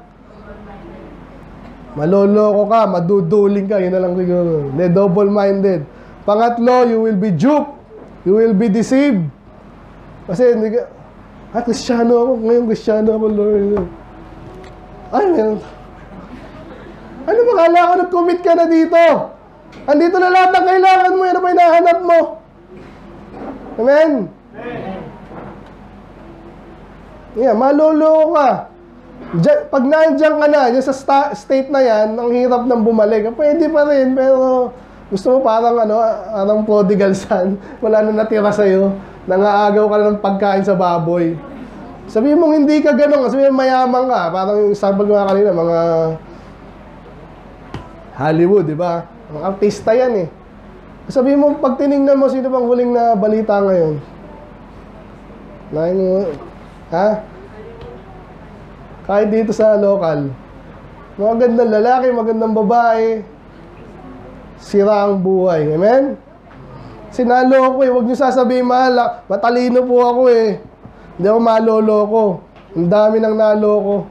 [SPEAKER 2] maloloko ka, maduduling ka. Yun na lang siguro. Double-minded. Pangatlo, you will be duped. You will be deceived. Kasi hindi ka, Kristiyano ako. Ngayon Kristiyano ako, Lord. Ay, man. Ano ba, kala ko nag-commit ka na dito? Andito na lahat ng kailangan mo. Yan na ba hinahanap mo? Amen? Yeah, maloloko ka. Pag nandiyan ka na, yung sa state na yan, ang hirap nang bumalik. Pwede pa rin, pero gusto mo parang parang prodigal son, wala na natira sa'yo, nangaagaw ka na ng pagkain sa baboy. Sabihin mong hindi ka ganun, sabihin mong mayaman ka, parang yung sample ko nga kanina, mga Hollywood, di ba? Mga artista yan eh. Sabihin mo, pag tinignan mo, sino bang huling na balita ngayon? Ha? Kahit dito sa local, magandang lalaki, magandang babae, sira ang buhay. Amen? Sinalo ko eh. Huwag niyo sasabihin, mahal, matalino po ako eh. Hindi ako maloloko. Ang dami nang naloko.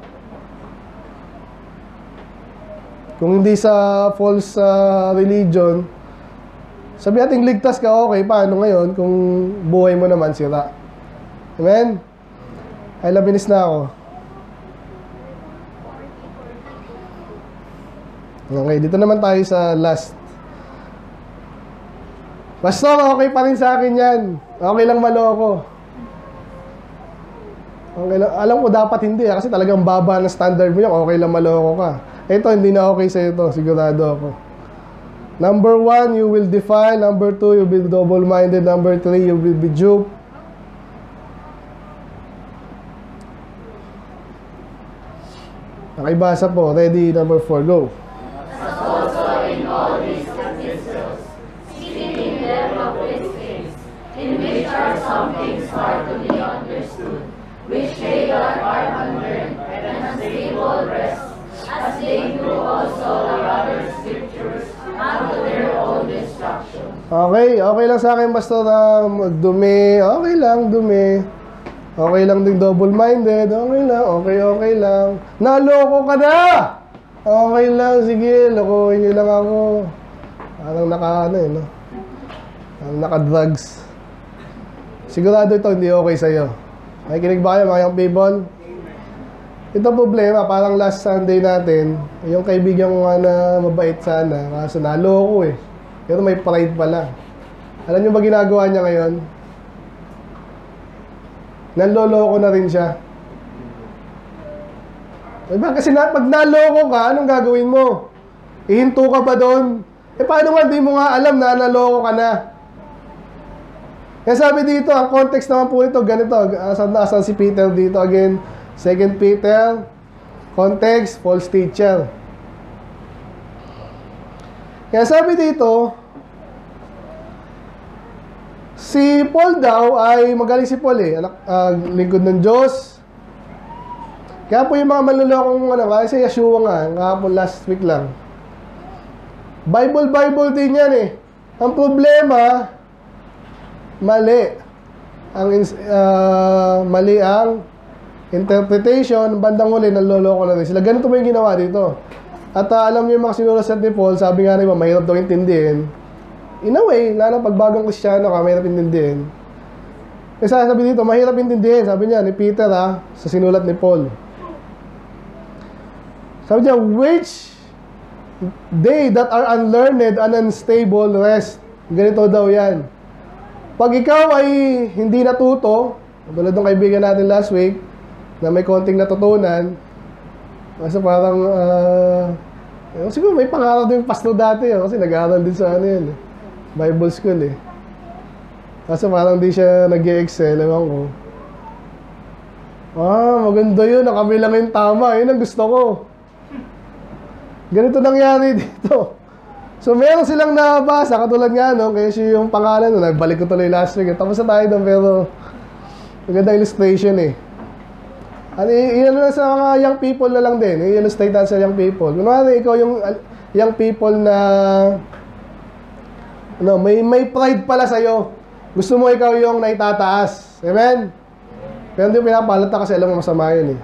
[SPEAKER 2] Kung hindi sa false religion, sabi natin ligtas ka, okay, paano ngayon kung buhay mo naman sira? Amen? Ay, labinis na ako. Okay, dito naman tayo sa last. Pastor, okay pa rin sa akin yan. Okay lang maloko. Okay lang. Alam ko dapat hindi kasi talagang baba na standard mo yan. Okay lang maloko ka. Ito, hindi na okay sa ito. Sigurado ako. Number 1, you will defile. Number 2, you will be double-minded. Number 3, you will be duped. Nakibasa po. Ready? Number 4, go.
[SPEAKER 1] Also in all these epistles, speaking in them of these things, in which are some things hard to be understood, which they that are unlearned and unstable rest, as they do also the other scriptures, unto their own destruction.
[SPEAKER 2] Okay, okay lang sa akin, Pastor, na magdumi. Okay lang, dumi. Okay lang ding double-minded. Okay lang, okay lang. Naloko ka na! Okay lang, sige, lokohin niyo lang ako. Parang Parang naka-drugs. Sigurado ito, hindi okay sa'yo. Nakikinig ba kayo, mga young people? Ito problema, parang last Sunday natin, yung kaibigan ko nga na mabait sana, kaso naloko eh. Pero may pride pala. Alam niyo ba ginagawa niya ngayon? Nanloloko na rin siya. Diba? Kasi pag naloko ka, anong gagawin mo? Ihinto ka ba doon? Paano nga di mo nga alam na naloko ka na? Kaya sabi dito, ang context naman po ito, ganito. Asan si Peter dito again? 2 Peter, context, false teacher. Kaya sabi dito, si Paul daw ay magaling si Paul lingkod ng Diyos. Kaya po yung mga manlulokong kasi Yeshua nga, kahapon last week lang. Bible din yan Ang problema, mali ang interpretation, bandang huli, nanloloko na rin sila. Ganito ba yung ginawa dito? At alam niyo yung mga sinulat ni Paul, sabi nga naman, mahirap daw intindihin. In a way, lalo pag bagong Kristiyano ka, mahirap intindihin. Kasi sabi dito, mahirap intindihin, sabi niya ni Peter sa sinulat ni Paul. Sabi niya, which they that are unlearned and unstable rest. Ganito daw yan. Pag ikaw ay hindi natuto, tulad ng kaibigan natin last week, na may konting natutunan, kasi parang, siguro may pangarap din yung pastor dati, kasi nag-aaral din sa Bible school Kasi parang di siya nag-i-excel, ewan ko. Maganda yun, kami lang yung tama, yun ang gusto ko. Ganito nangyari dito. So, meron silang nabasa, katulad nga, kaya siya yung pangalan, nagbalik ko tuloy last week. Tapos na tayo doon, pero maganda illustration Iyan na sa mga young people na lang din. I-illustrate natin sa young people. Kunwari, ikaw yung young people na may pride pala sa'yo. Gusto mo ikaw yung naitataas. Amen? Pero hindi pinapalata kasi alam mo masama yun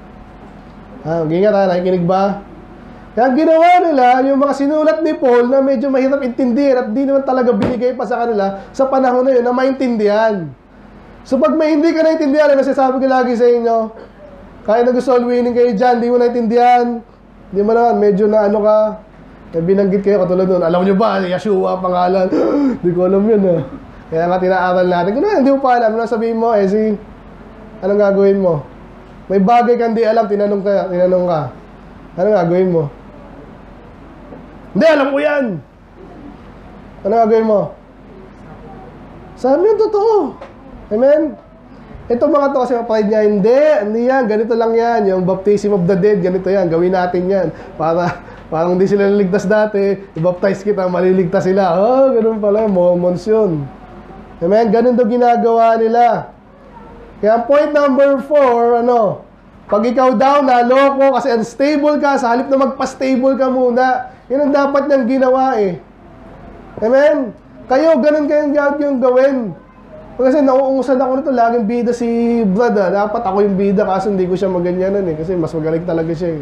[SPEAKER 2] Ingat nakikinig ba? Kaya ginawa nila, yung mga sinulat ni Paul na medyo mahirap intindihin at di naman talaga binigay pa sa kanila sa panahon na yun na maintindihan. So pag may hindi ka naintindihan, nasasabi ko lagi sa inyo, kahit na gusto winning kayo dyan, di mo naintindihan, di mo naman, medyo na ka, binanggit kayo katulad nun, alam nyo ba, Yeshua pangalan, di ko alam yun Kaya nga tinaaral natin, kung hindi mo pa alam, sabihin mo, anong gagawin mo? May bagay kang di alam, tinanong ka, anong gagawin mo? Hindi, alam ko yan. Ano gagawin mo? Sabi yung totoo. Amen? Ito mga to kasi pride niya, hindi yan, ganito lang yan. Yung baptism of the dead, ganito yan, gawin natin yan. Parang hindi sila naligtas dati, i-baptize kita, maliligtas sila. Ganun pala, Mormons yun. Amen? Ganun daw ginagawa nila. Kaya point number 4, pag ikaw daw naloko kasi unstable ka, sa halip na magpa-stable ka muna, yun ang dapat niyang ginawa Amen? Kayo, ganun kayong gawin. Kasi nauungusan ako nito, laging bida si Brad Dapat ako yung bida kaso hindi ko siya maganyanan kasi mas magaling talaga siya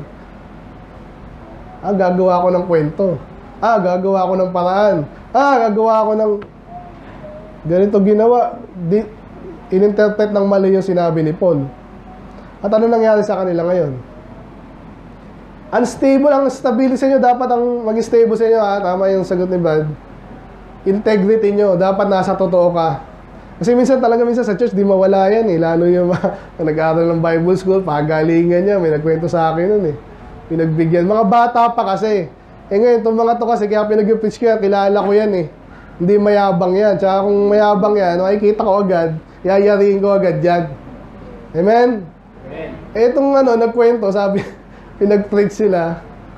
[SPEAKER 2] gagawa ako ng kwento. Gagawa ako ng paraan. Gagawa ako ng ganito ginawa. Ininterpret ng mali yung sinabi ni Paul. At ano nangyari sa kanila ngayon? Unstable, ang stability sa inyo, dapat ang maging stable sa inyo, tama yung sagot ni Brad. Integrity nyo, dapat nasa totoo ka. Kasi minsan sa church, di mawala yan lalo yung nag-aaral ng Bible school, pagalingan niya, may nagkwento sa akin nun Pinagbigyan, mga bata pa kasi. Ngayon, itong mga to kasi, kaya pinag-preach ko yan, kilala ko yan Hindi mayabang yan. Tsaka kung mayabang yan, makikita ko agad, yayariin ko agad yan. Amen? Itong nagkwento, sabi, pinag-preach sila.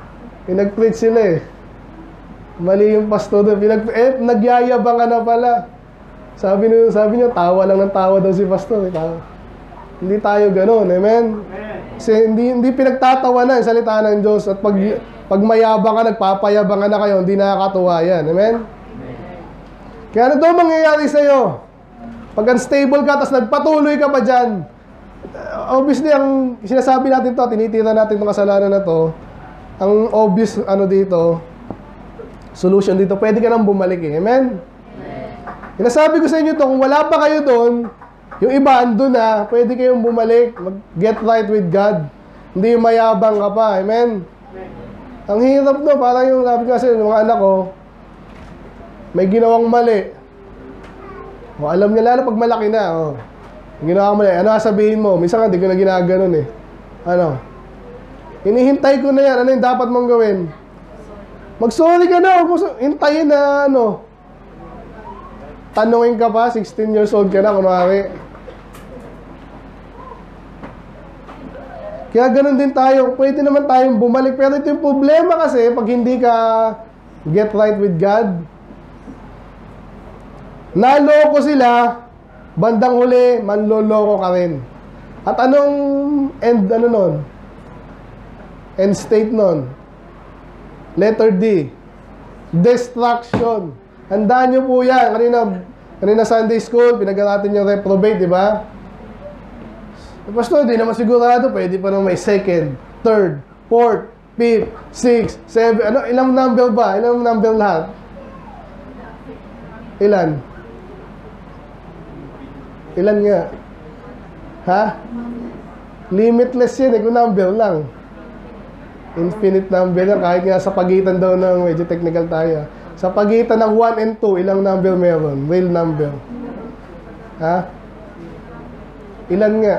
[SPEAKER 2] Mali yung pastor doon. Nagyayabang na pala. Sabi niyo, tawa lang ng tawa daw si pastor. Hindi tayo ganoon. Amen? Kasi hindi pinagtatawanan yung salita ng Diyos. At pag mayabang ka, nagpapayabang ka na kayo, hindi nakakatuwa yan. Amen? Kaya ano daw mangyayari sa'yo? Pag unstable ka, tapos nagpatuloy ka pa dyan, obviously, ang sinasabi natin to, tinitira natin itong kasalanan na to, ang obvious dito, solution dito, pwede ka nang bumalik Amen? Sinasabi ko sa inyo to, kung wala pa kayo doon, yung iba andun na, pwede kayong bumalik, mag-get right with God. Hindi yung mayabang ka pa. Amen? Ang hirap parang yung sabi ko kasi ng mga anak ko, may ginawang mali. O, alam niya lalo pag malaki na. O, ginawa mali. Ano sabihin mo? Minsan nga, di ko na ginaganon eh. Ano? Hinihintay ko na yan. Ano yung dapat mong gawin? Mag-sorry ka na. Hintayin na ano. Tanungin ka pa, 16 years old ka na, kunwari. Kaya ganun din tayo. Pwede naman tayong bumalik. Pero ito yung problema kasi, pag hindi ka get right with God, naloko sila, bandang huli, manloloko ka rin. At anong end, ano nun? End state nun? Letter D. Destruction. Handaan nyo po yan. Kanina Sunday school, pinag-aratin yung reprobate, di ba? Pastor, di naman sigurado. Pwede pa naman may second, third, fourth, fifth, sixth, seven. Ano, ilang number ba? Ilang number lahat? Ilan? Ilan nga? Ha? Limitless yan eh, kung number lang. Infinite number yan, kahit nga sa pagitan daw ng, medyo technical tayo. Sa pagitan ng 1 and 2, ilang number meron? Real number. Ha? Ilan nga?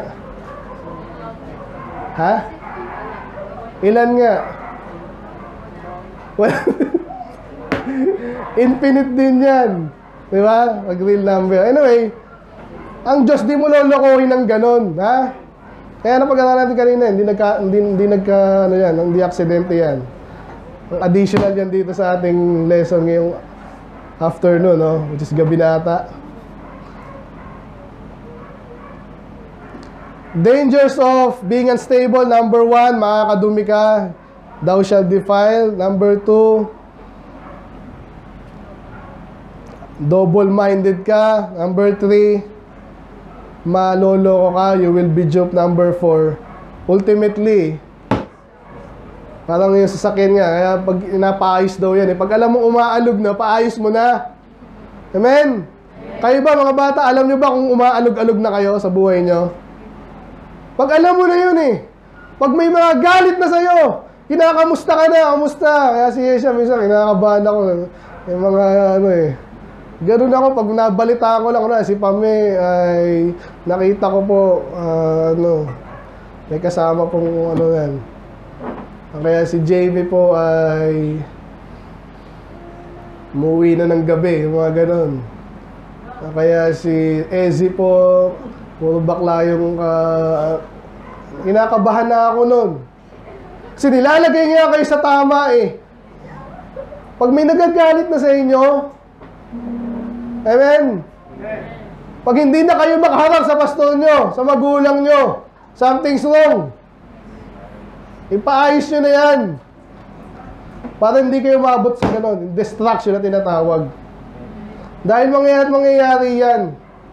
[SPEAKER 2] Ha? Ilan nga? Well, infinite din yan. Di ba? Pag real number. Anyway, ang Diyos di mo lolokohin ng ganon. Ha? Kaya napag-aralan natin kanina, hindi aksidente yan. Ang additional yan dito sa ating lesson ngayong afternoon, no? Which is gabi na ata. Dangers of being unstable. Number 1, makakadumi ka. Thou shalt defile. Number 2, double-minded ka. Number 3, maloloko ka. You will be duped. Number 4, ultimately, parang yung sasakyan nga, kaya pag inapaayos daw yan eh. Pag alam mo umaalog na, paayos mo na. Amen? Kayo ba mga bata, alam nyo ba kung umaalog-alog na kayo sa buhay nyo? Pag alam mo na yun eh. Pag may mga galit na sa'yo, kinakamusta ka na, kamusta? Kaya si Yesha, minsan kinakabahan ako. Yung mga ano eh. Ganun ako, pag nabalita ko lang na, si Pame ay nakita ko po, may kasama pong ano yan. Kaya si JV po ay umuwi na ng gabi, mga ganon. Kaya si Ezzy po, puro bakla yung kinakabahan na ako nun. Kasi nilalagay niya kayo sa tama eh. Pag may nagagalit na sa inyo, amen? Pag hindi na kayo makaharap sa pastor nyo, sa magulang nyo, something's wrong. Ipaayos nyo na yan. Para hindi kayo maabot sa ganon. Distraction na tinatawag. Dahil mangyayari yan.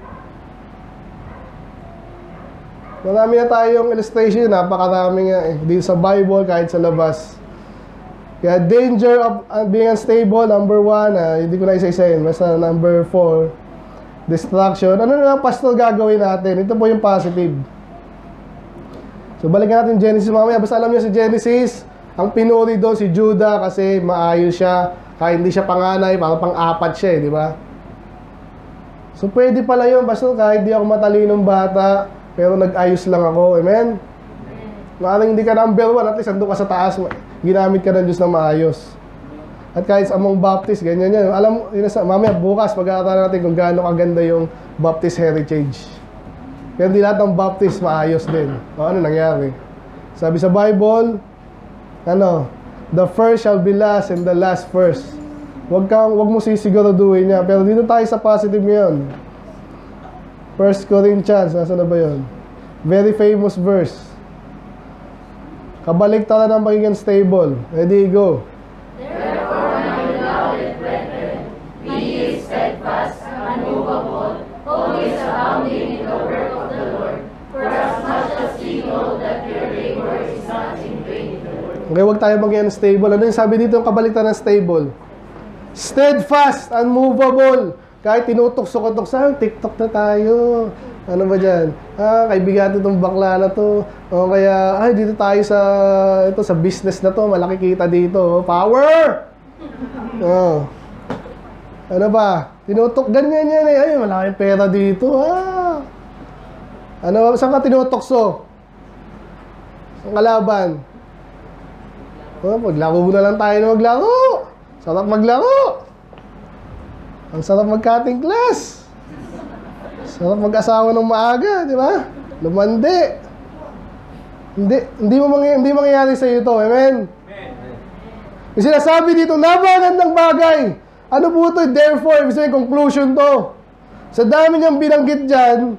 [SPEAKER 2] Marami na tayong illustration. Napakarami nga eh. Dito sa Bible, kahit sa labas. Kaya danger of being unstable, number 1. Hindi ko na isa-isayin. Basta number 4, distraction. Ano na lang pastor gagawin natin? Ito po yung positive. So balikan natin Genesis mamaya. Basta alam niyo si Genesis, ang pinuri doon si Judah kasi maayos siya. Kahit hindi siya panganay, parang pang-apat siya eh, di ba? So pwede pala yun, basta kahit di ako matalinong bata, pero nag-ayos lang ako. Amen? Maaaring hindi ka number 1, at least andun ka sa taas, ginamit ka ng Diyos na maayos. At kahit sa among Baptist, ganyan yan. Alam mo, mamaya bukas, pag-aaralan natin kung gaano kaganda yung Baptist heritage. Kaya hindi lahat ng Baptist maayos din. O, ano nangyari? Sabi sa Bible, the first shall be last and the last first. Wag mo sisiguraduhin niya. Pero dito tayo sa positive ngayon. 1 Corinthians, nasa na ba yun? Very famous verse. Kabaliktaran ng pagiging stable. Ready, go.
[SPEAKER 1] Therefore, my beloved brethren, be ye steadfast, unmovable, always abounding in the work of the Lord, for as much as ye know that your labor is not in vain in the Lord.
[SPEAKER 2] Okay, huwag tayo maging unstable. Ano yung sabi dito yung kabaliktaran ng stable? Steadfast, unmovable. Kahit tinutok-sukotok sa TikTok na tayo. Ano ba dyan? Kaibigan itong bakla na to. O kaya, dito tayo sa business na to. Malaki kita dito. Power! Ano ba? Tinutok, ganyan yan eh. Ay, malaking pera dito. Ano ba? Saan ka tinutokso? Saan kalaban? Maglaro na lang tayo na maglaro. Sarap maglaro. Ang sarap mag-cutting class. Sarap mag-asawa ng maaga, di ba? Lumandi. Hindi mangyayari sa iyo ito. Amen? Yung sinasabi dito, napakagandang bagay. Ano po ito? Therefore, ibig sabihin, conclusion to. Sa dami niyang binanggit dyan,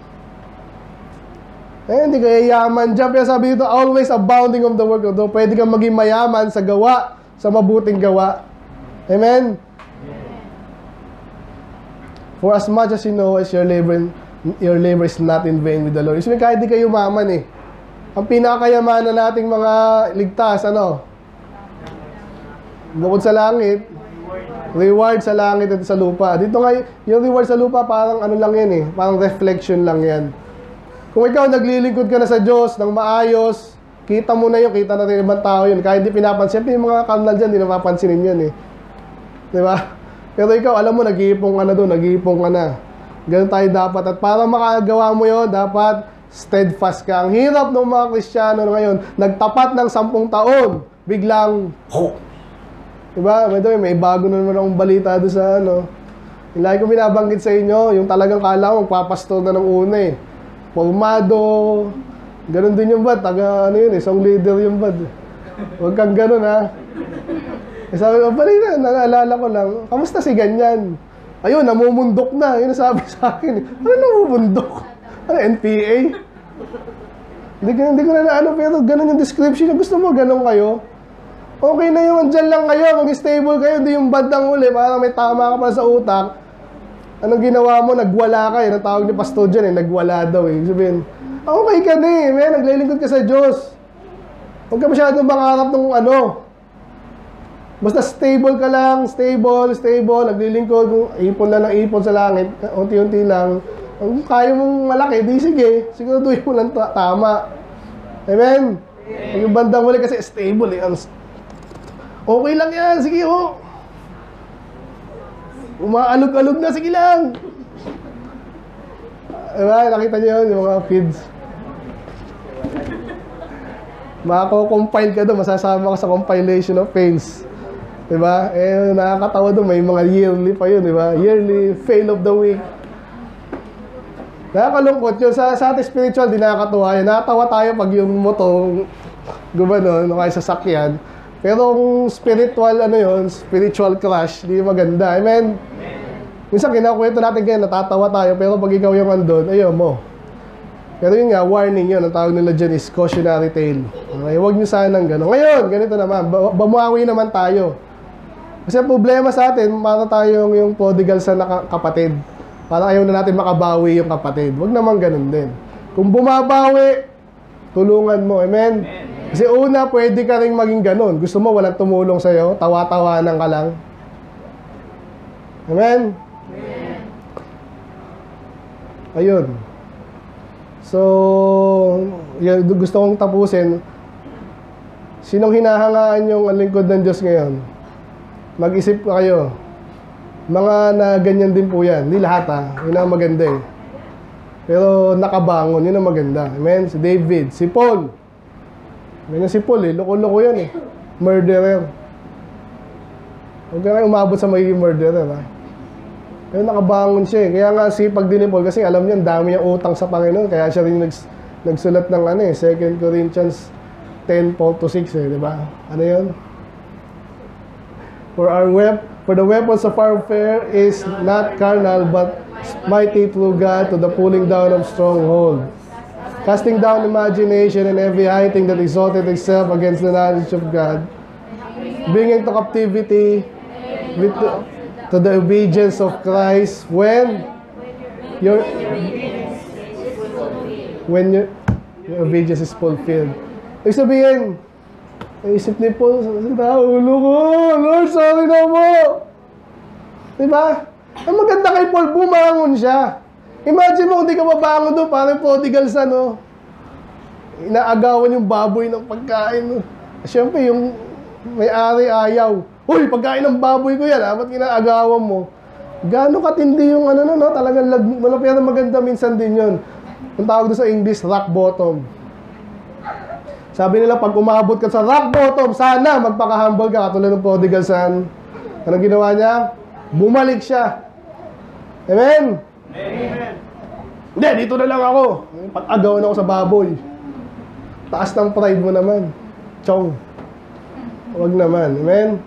[SPEAKER 2] hindi ka yayaman dyan. Pero sabi dito, always abounding of the work of God. Pwede kang maging mayaman sa gawa, sa mabuting gawa. Amen? For as much as you know, as your labor is not in vain with the Lord. Ibig sabihin, kahit di kayo maman eh. Ang pinakayamanan nating mga ligtas, ano? Bukod sa langit, reward sa langit at sa lupa. Dito nga, yung reward sa lupa, parang ano lang yan eh. Parang reflection lang yan. Kung ikaw naglilingkod ka na sa Diyos ng maayos, kita mo na yun, kita na rin ibang tao yun. Kahit di pinapansin, yung mga kanal dyan, di napapansinin yun eh. Di ba? Pero ikaw, alam mo, nag-iipong ka na doon, nag-iipong ka na. Ganun tayo dapat. At para makagawa mo yun, dapat steadfast ka. Ang hirap ng mga Kristiyano ngayon, nagtapat ng 10 taon, biglang, diba? May bago na naman akong balita doon sa ano. Yung lagi ko binabanggit sa inyo, yung talagang kala mo, magpapastor na ng una eh. Formado, ganun din yung bad. Taga ano yun eh, song leader yung bad. Huwag kang ganun ha. Sabi ko, balita, naalala ko lang, kamusta si ganyan? Ayun, namumundok na. Yun sabi sa akin eh. Ano namumundok? Ano, NPA? Hindi ko na ano, pero ganun yung description. Gusto mo, ganun kayo? Okay na yung andyan lang kayo, mag-stable kayo, hindi yung bandang uli, parang may tama ka pa sa utak. Anong ginawa mo? Nagwala ka eh. Ang tawag ni pastor dyan eh, nagwala daw eh. Sabihin, okay ka na eh, man, naglilingkod ka sa Diyos. Huwag ka masyadong mangarap ng ano. Basta stable ka lang, stable, naglilingkod, ipon lang ng ipon sa langit, unti-unti lang. Kung kaya mong malaki, di sige, siguraduhin mo lang tama. Amen? Yung bandang uli kasi stable eh. Okay lang yan, sige ho. Umaalog-alog na, sige lang. Diba, nakita niyo yun, yung mga feeds. Mako-compile ka doon, masasama ka sa compilation of fails. Diba? Eh, nakakatawa doon, may mga yearly pa yun, diba? Yearly fail of the week. Nakakalungkot yun. Sa ating spiritual, di nakakatuwa yun. Nakatawa tayo pag yung motor, gumanon, o kaya sasakyan. Pero kung spiritual, ano yun, spiritual crash, di maganda. Amen? Minsan, kinakwento natin kayo, natatawa tayo, pero pag ikaw yung andun, ayaw mo. Pero yun nga, warning yun. Ang tawag nila dyan is cautionary tale. Okay, huwag nyo sanang gano'n. Ngayon, ganito naman, bamuawi naman tayo. Kasi ang problema sa atin, para tayong yung prodigal sa kapatid. Parang ayaw na natin makabawi yung kapatid. Huwag naman ganun din. Kung bumabawi, tulungan mo. Amen? Kasi una, pwede ka rin maging ganun. Gusto mo, walang tumulong sa'yo, tawa-tawanan ka lang. Amen? Ayun. So, yan, gusto kong tapusin. Sinong hinahangaan yung lingkod ng Diyos ngayon? Mag-isip kayo. Mga na ganyan din po yan. Hindi lahat ha. Yun ang maganda eh. Pero nakabangon, yun ang maganda. Amen? Si David, si Paul. Ganyan si Paul eh. Loko-loko yan eh. Murderer. Huwag ka kayo umabot sa magiging murderer ha. Pero nakabangon siya eh. Kaya nga sipag din ni Paul kasi alam niya, dami niyang utang sa Panginoon. Kaya siya rin nagsulat ng ano eh, 2 Corinthians 10:4-6 eh, di ba? Ano yun? For the weapons of our warfare is not carnal, but mighty through God to the pulling down of stronghold, casting down imagination and every high thing that exalted itself against the knowledge of God, bringing to captivity to the obedience of Christ when your obedience is fulfilled. Ibig sabihin, naisip ni Paul, ulo ko, Lord, sorry na mo. Diba? Ang maganda kay Paul, bumangon siya. Imagine mo kung di ka mabangon doon, parang prodigal son, no? Inaagawan yung baboy ng pagkain. No? Siyempre, yung may-ari ayaw. Uy, pagkain ng baboy ko yan, ba't kinaagawan mo? Gaano katindi yung ano no, talagang malapit na maganda minsan din yun. Ang tawag doon sa English, rock bottom. Sabi nila, pag umabot ka sa rock bottom, sana magpaka-humble ka, katulad ng prodigal son. Anong ginawa niya? Bumalik siya. Amen? Amen. Hindi, dito na lang ako. Pag-agawan ako sa baboy. Taas ng pride mo naman. Chong. Huwag naman. Amen?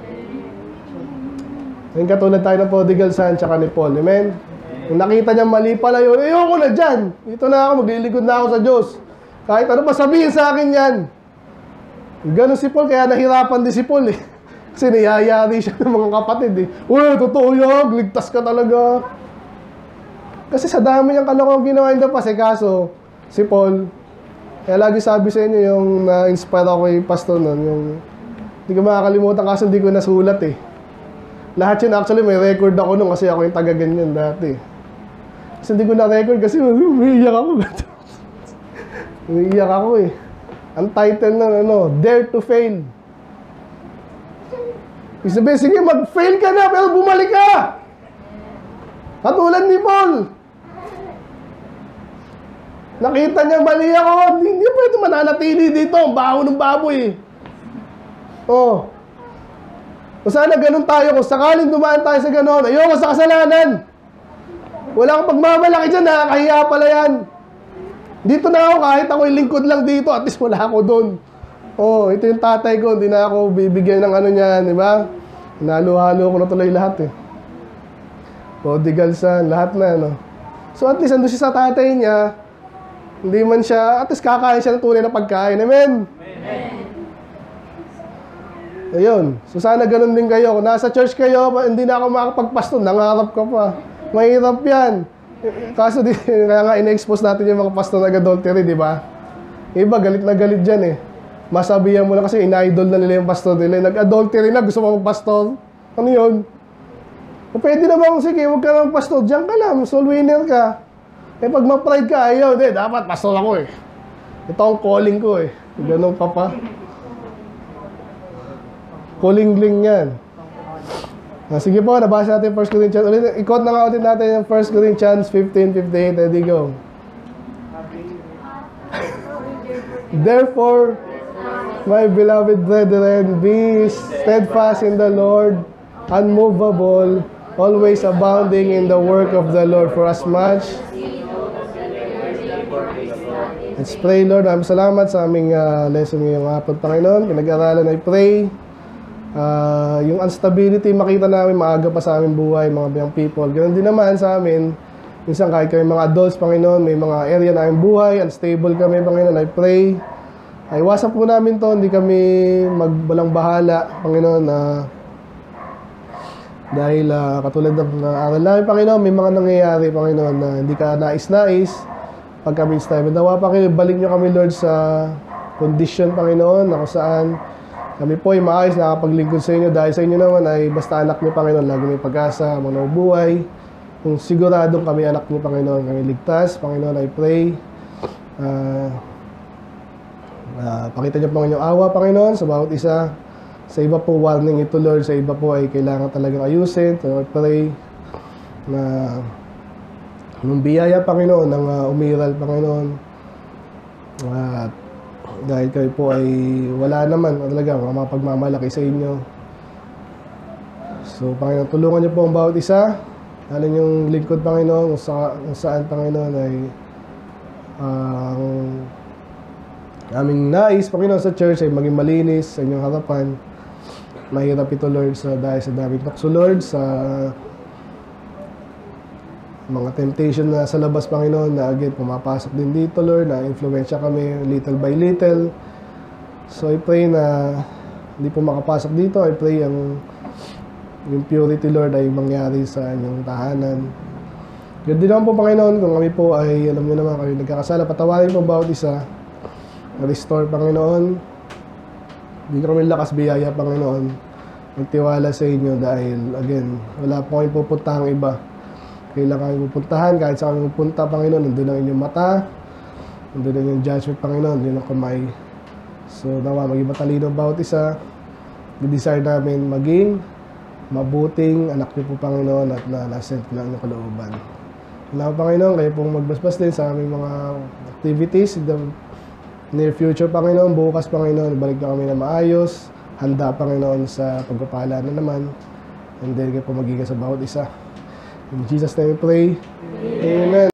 [SPEAKER 2] Yung katulad tayo ng prodigal son tsaka ni Paul. Amen? Kung nakita niya mali pala yun, ayoko na dyan. Dito na ako, magliligod na ako sa Diyos. Kahit ano pa sabihin sa akin yan. Ganon si Paul, kaya nahirapan din si Paul eh. Kasi niyayari siya ng mga kapatid eh. Uy, totoo yun, ligtas ka talaga. Kasi sa dami niyang kalokohang ginawa niya pa, kaso si Paul, kaya lagi sabi sa inyo yung na-inspire ako yung pastor nun, yung hindi ko makakalimutan kasi hindi ko nasulat eh. Lahat yun actually may record ako nun kasi ako yung taga-ganyan dati. Kasi hindi ko na-record kasi umiiyak ako. Umiiyak ako eh. Ang title nun, Dare to Fail. Sabihin, sige, mag-fail ka na, pero bumalik ka! Katulad ni Paul. Nakita niya mali ako, hindi pwede mananatili dito, ang baho ng baboy. Oh. O sana ganun tayo, kung sakaling dumaan tayo sa ganun, ayoko sa kasalanan. Wala kang pagmamalaki dyan, nakakahiya pala yan. Dito na ako, kahit ako yung lingkod lang dito, at least wala ako doon. Oh, ito yung tatay ko, hindi na ako bibigyan ng ano niyan, di ba? Hinalo-halo ko na tuloy lahat eh. Prodigal son, lahat na, no? So at least, ando siya sa tatay niya, hindi man siya, at least kakain siya ng tunay na pagkain. Amen? Amen. Ayun. So sana ganun din kayo. Kung nasa church kayo, hindi na ako makakapagpastor, nangarap ka pa. Mahirap yan. Kaso kaya nga ina-expose natin yung mga pastor na adultery, di ba? Iba, galit na galit dyan eh. Masabihan mo na kasi ina-idol na nila yung pastor nila. Nag-adultery na, gusto mo mag-pastor. Ano yun? O pwede naman, sige, huwag ka na mag-pastor. Diyan ka lang, soul winner ka. Eh pag ma-pride ka, ayaw, dapat pastor ako eh. Ito ang calling ko eh. Ganun pa pa. Calling-ling yan. Sige po, nabasa natin 1 Corinthians. Ikot na nga ulit natin yung 1 Corinthians 15:58. Ready, go. Therefore, my beloved brethren, be steadfast in the Lord, unmovable, always abounding in the work of the Lord, for as much. Let's pray, Lord. Salamat sa aming lesson ngayong hapon, Panginoon. Pinag-aralan, I pray. Yung instability makita namin maaga pa sa aming buhay, mga young people. Ganun din naman sa amin. Minsan kahit kami mga adults, Panginoon, may mga area na aming buhay, unstable kami, Panginoon. I pray. Iwasan po namin to, hindi kami magbalang bahala, Panginoon. Dahil katulad ng aral namin, Panginoon, may mga nangyayari, Panginoon, na hindi ka nais-nais. Pag kami stable, nawa pa kayo, balik nyo kami, Lord, sa condition, Panginoon, na kung saan kami po ay maayos nakapaglingkod sa inyo dahil sa inyo naman ay basta anak niyo, Panginoon, lagi may pag-asa, mga buhay. Kung siguradong kami anak niyo, Panginoon, kami ligtas, Panginoon, I pray. Pakita niyo po ang inyong awa, Panginoon, sa bawat isa. Sa iba po, warning ito, Lord. Sa iba po ay kailangan talagang ayusin. So, I pray na nung biyaya, Panginoon, ng umiral, Panginoon. Dahil kayo po ay wala naman talaga mga pagmamalaki sa inyo. So, Panginoon, tulungan niyo po ang bawat isa. Lalo yung lingkod, Panginoon, kung saan, Panginoon, ay aming nais, Panginoon, sa church ay maging malinis sa inyong harapan. Mahirap ito, Lord, dahil sa daming tukso, Lord, sa mga temptation na sa labas, Panginoon, na again, pumapasok din dito, Lord, na influensya kami little by little. So, I pray na hindi po makapasok dito. I pray yung purity, Lord, ay mangyari sa inyong tahanan. Ganun din naman po, Panginoon, kung kami po ay, alam niyo naman, kayo nagkakasala, patawarin po bawat isa. Restore, Panginoon. Hindi kami lakas biyaya, Panginoon. Magtiwala sa inyo dahil, again, wala po kayong pupuntahang iba. Kailangan kami pupuntahan, kahit saan kami pupunta, Panginoon, nandun ang inyong mata, nandun ang inyong judgment, Panginoon, nandun ang kamay. So, nawa, maging matalino ang bawat isa. desire namin maging mabuting anak niyo po, Panginoon, at na nasa ng inyong kalooban. Wala po, Panginoon, kayo pong magbasbas din sa aming mga activities in the near future, Panginoon. Bukas, Panginoon, balik na kami na maayos. Handa, Panginoon, sa pagpapala na naman. And then kayo po magiging sa bawat isa. In Jesus' name we pray. Amen.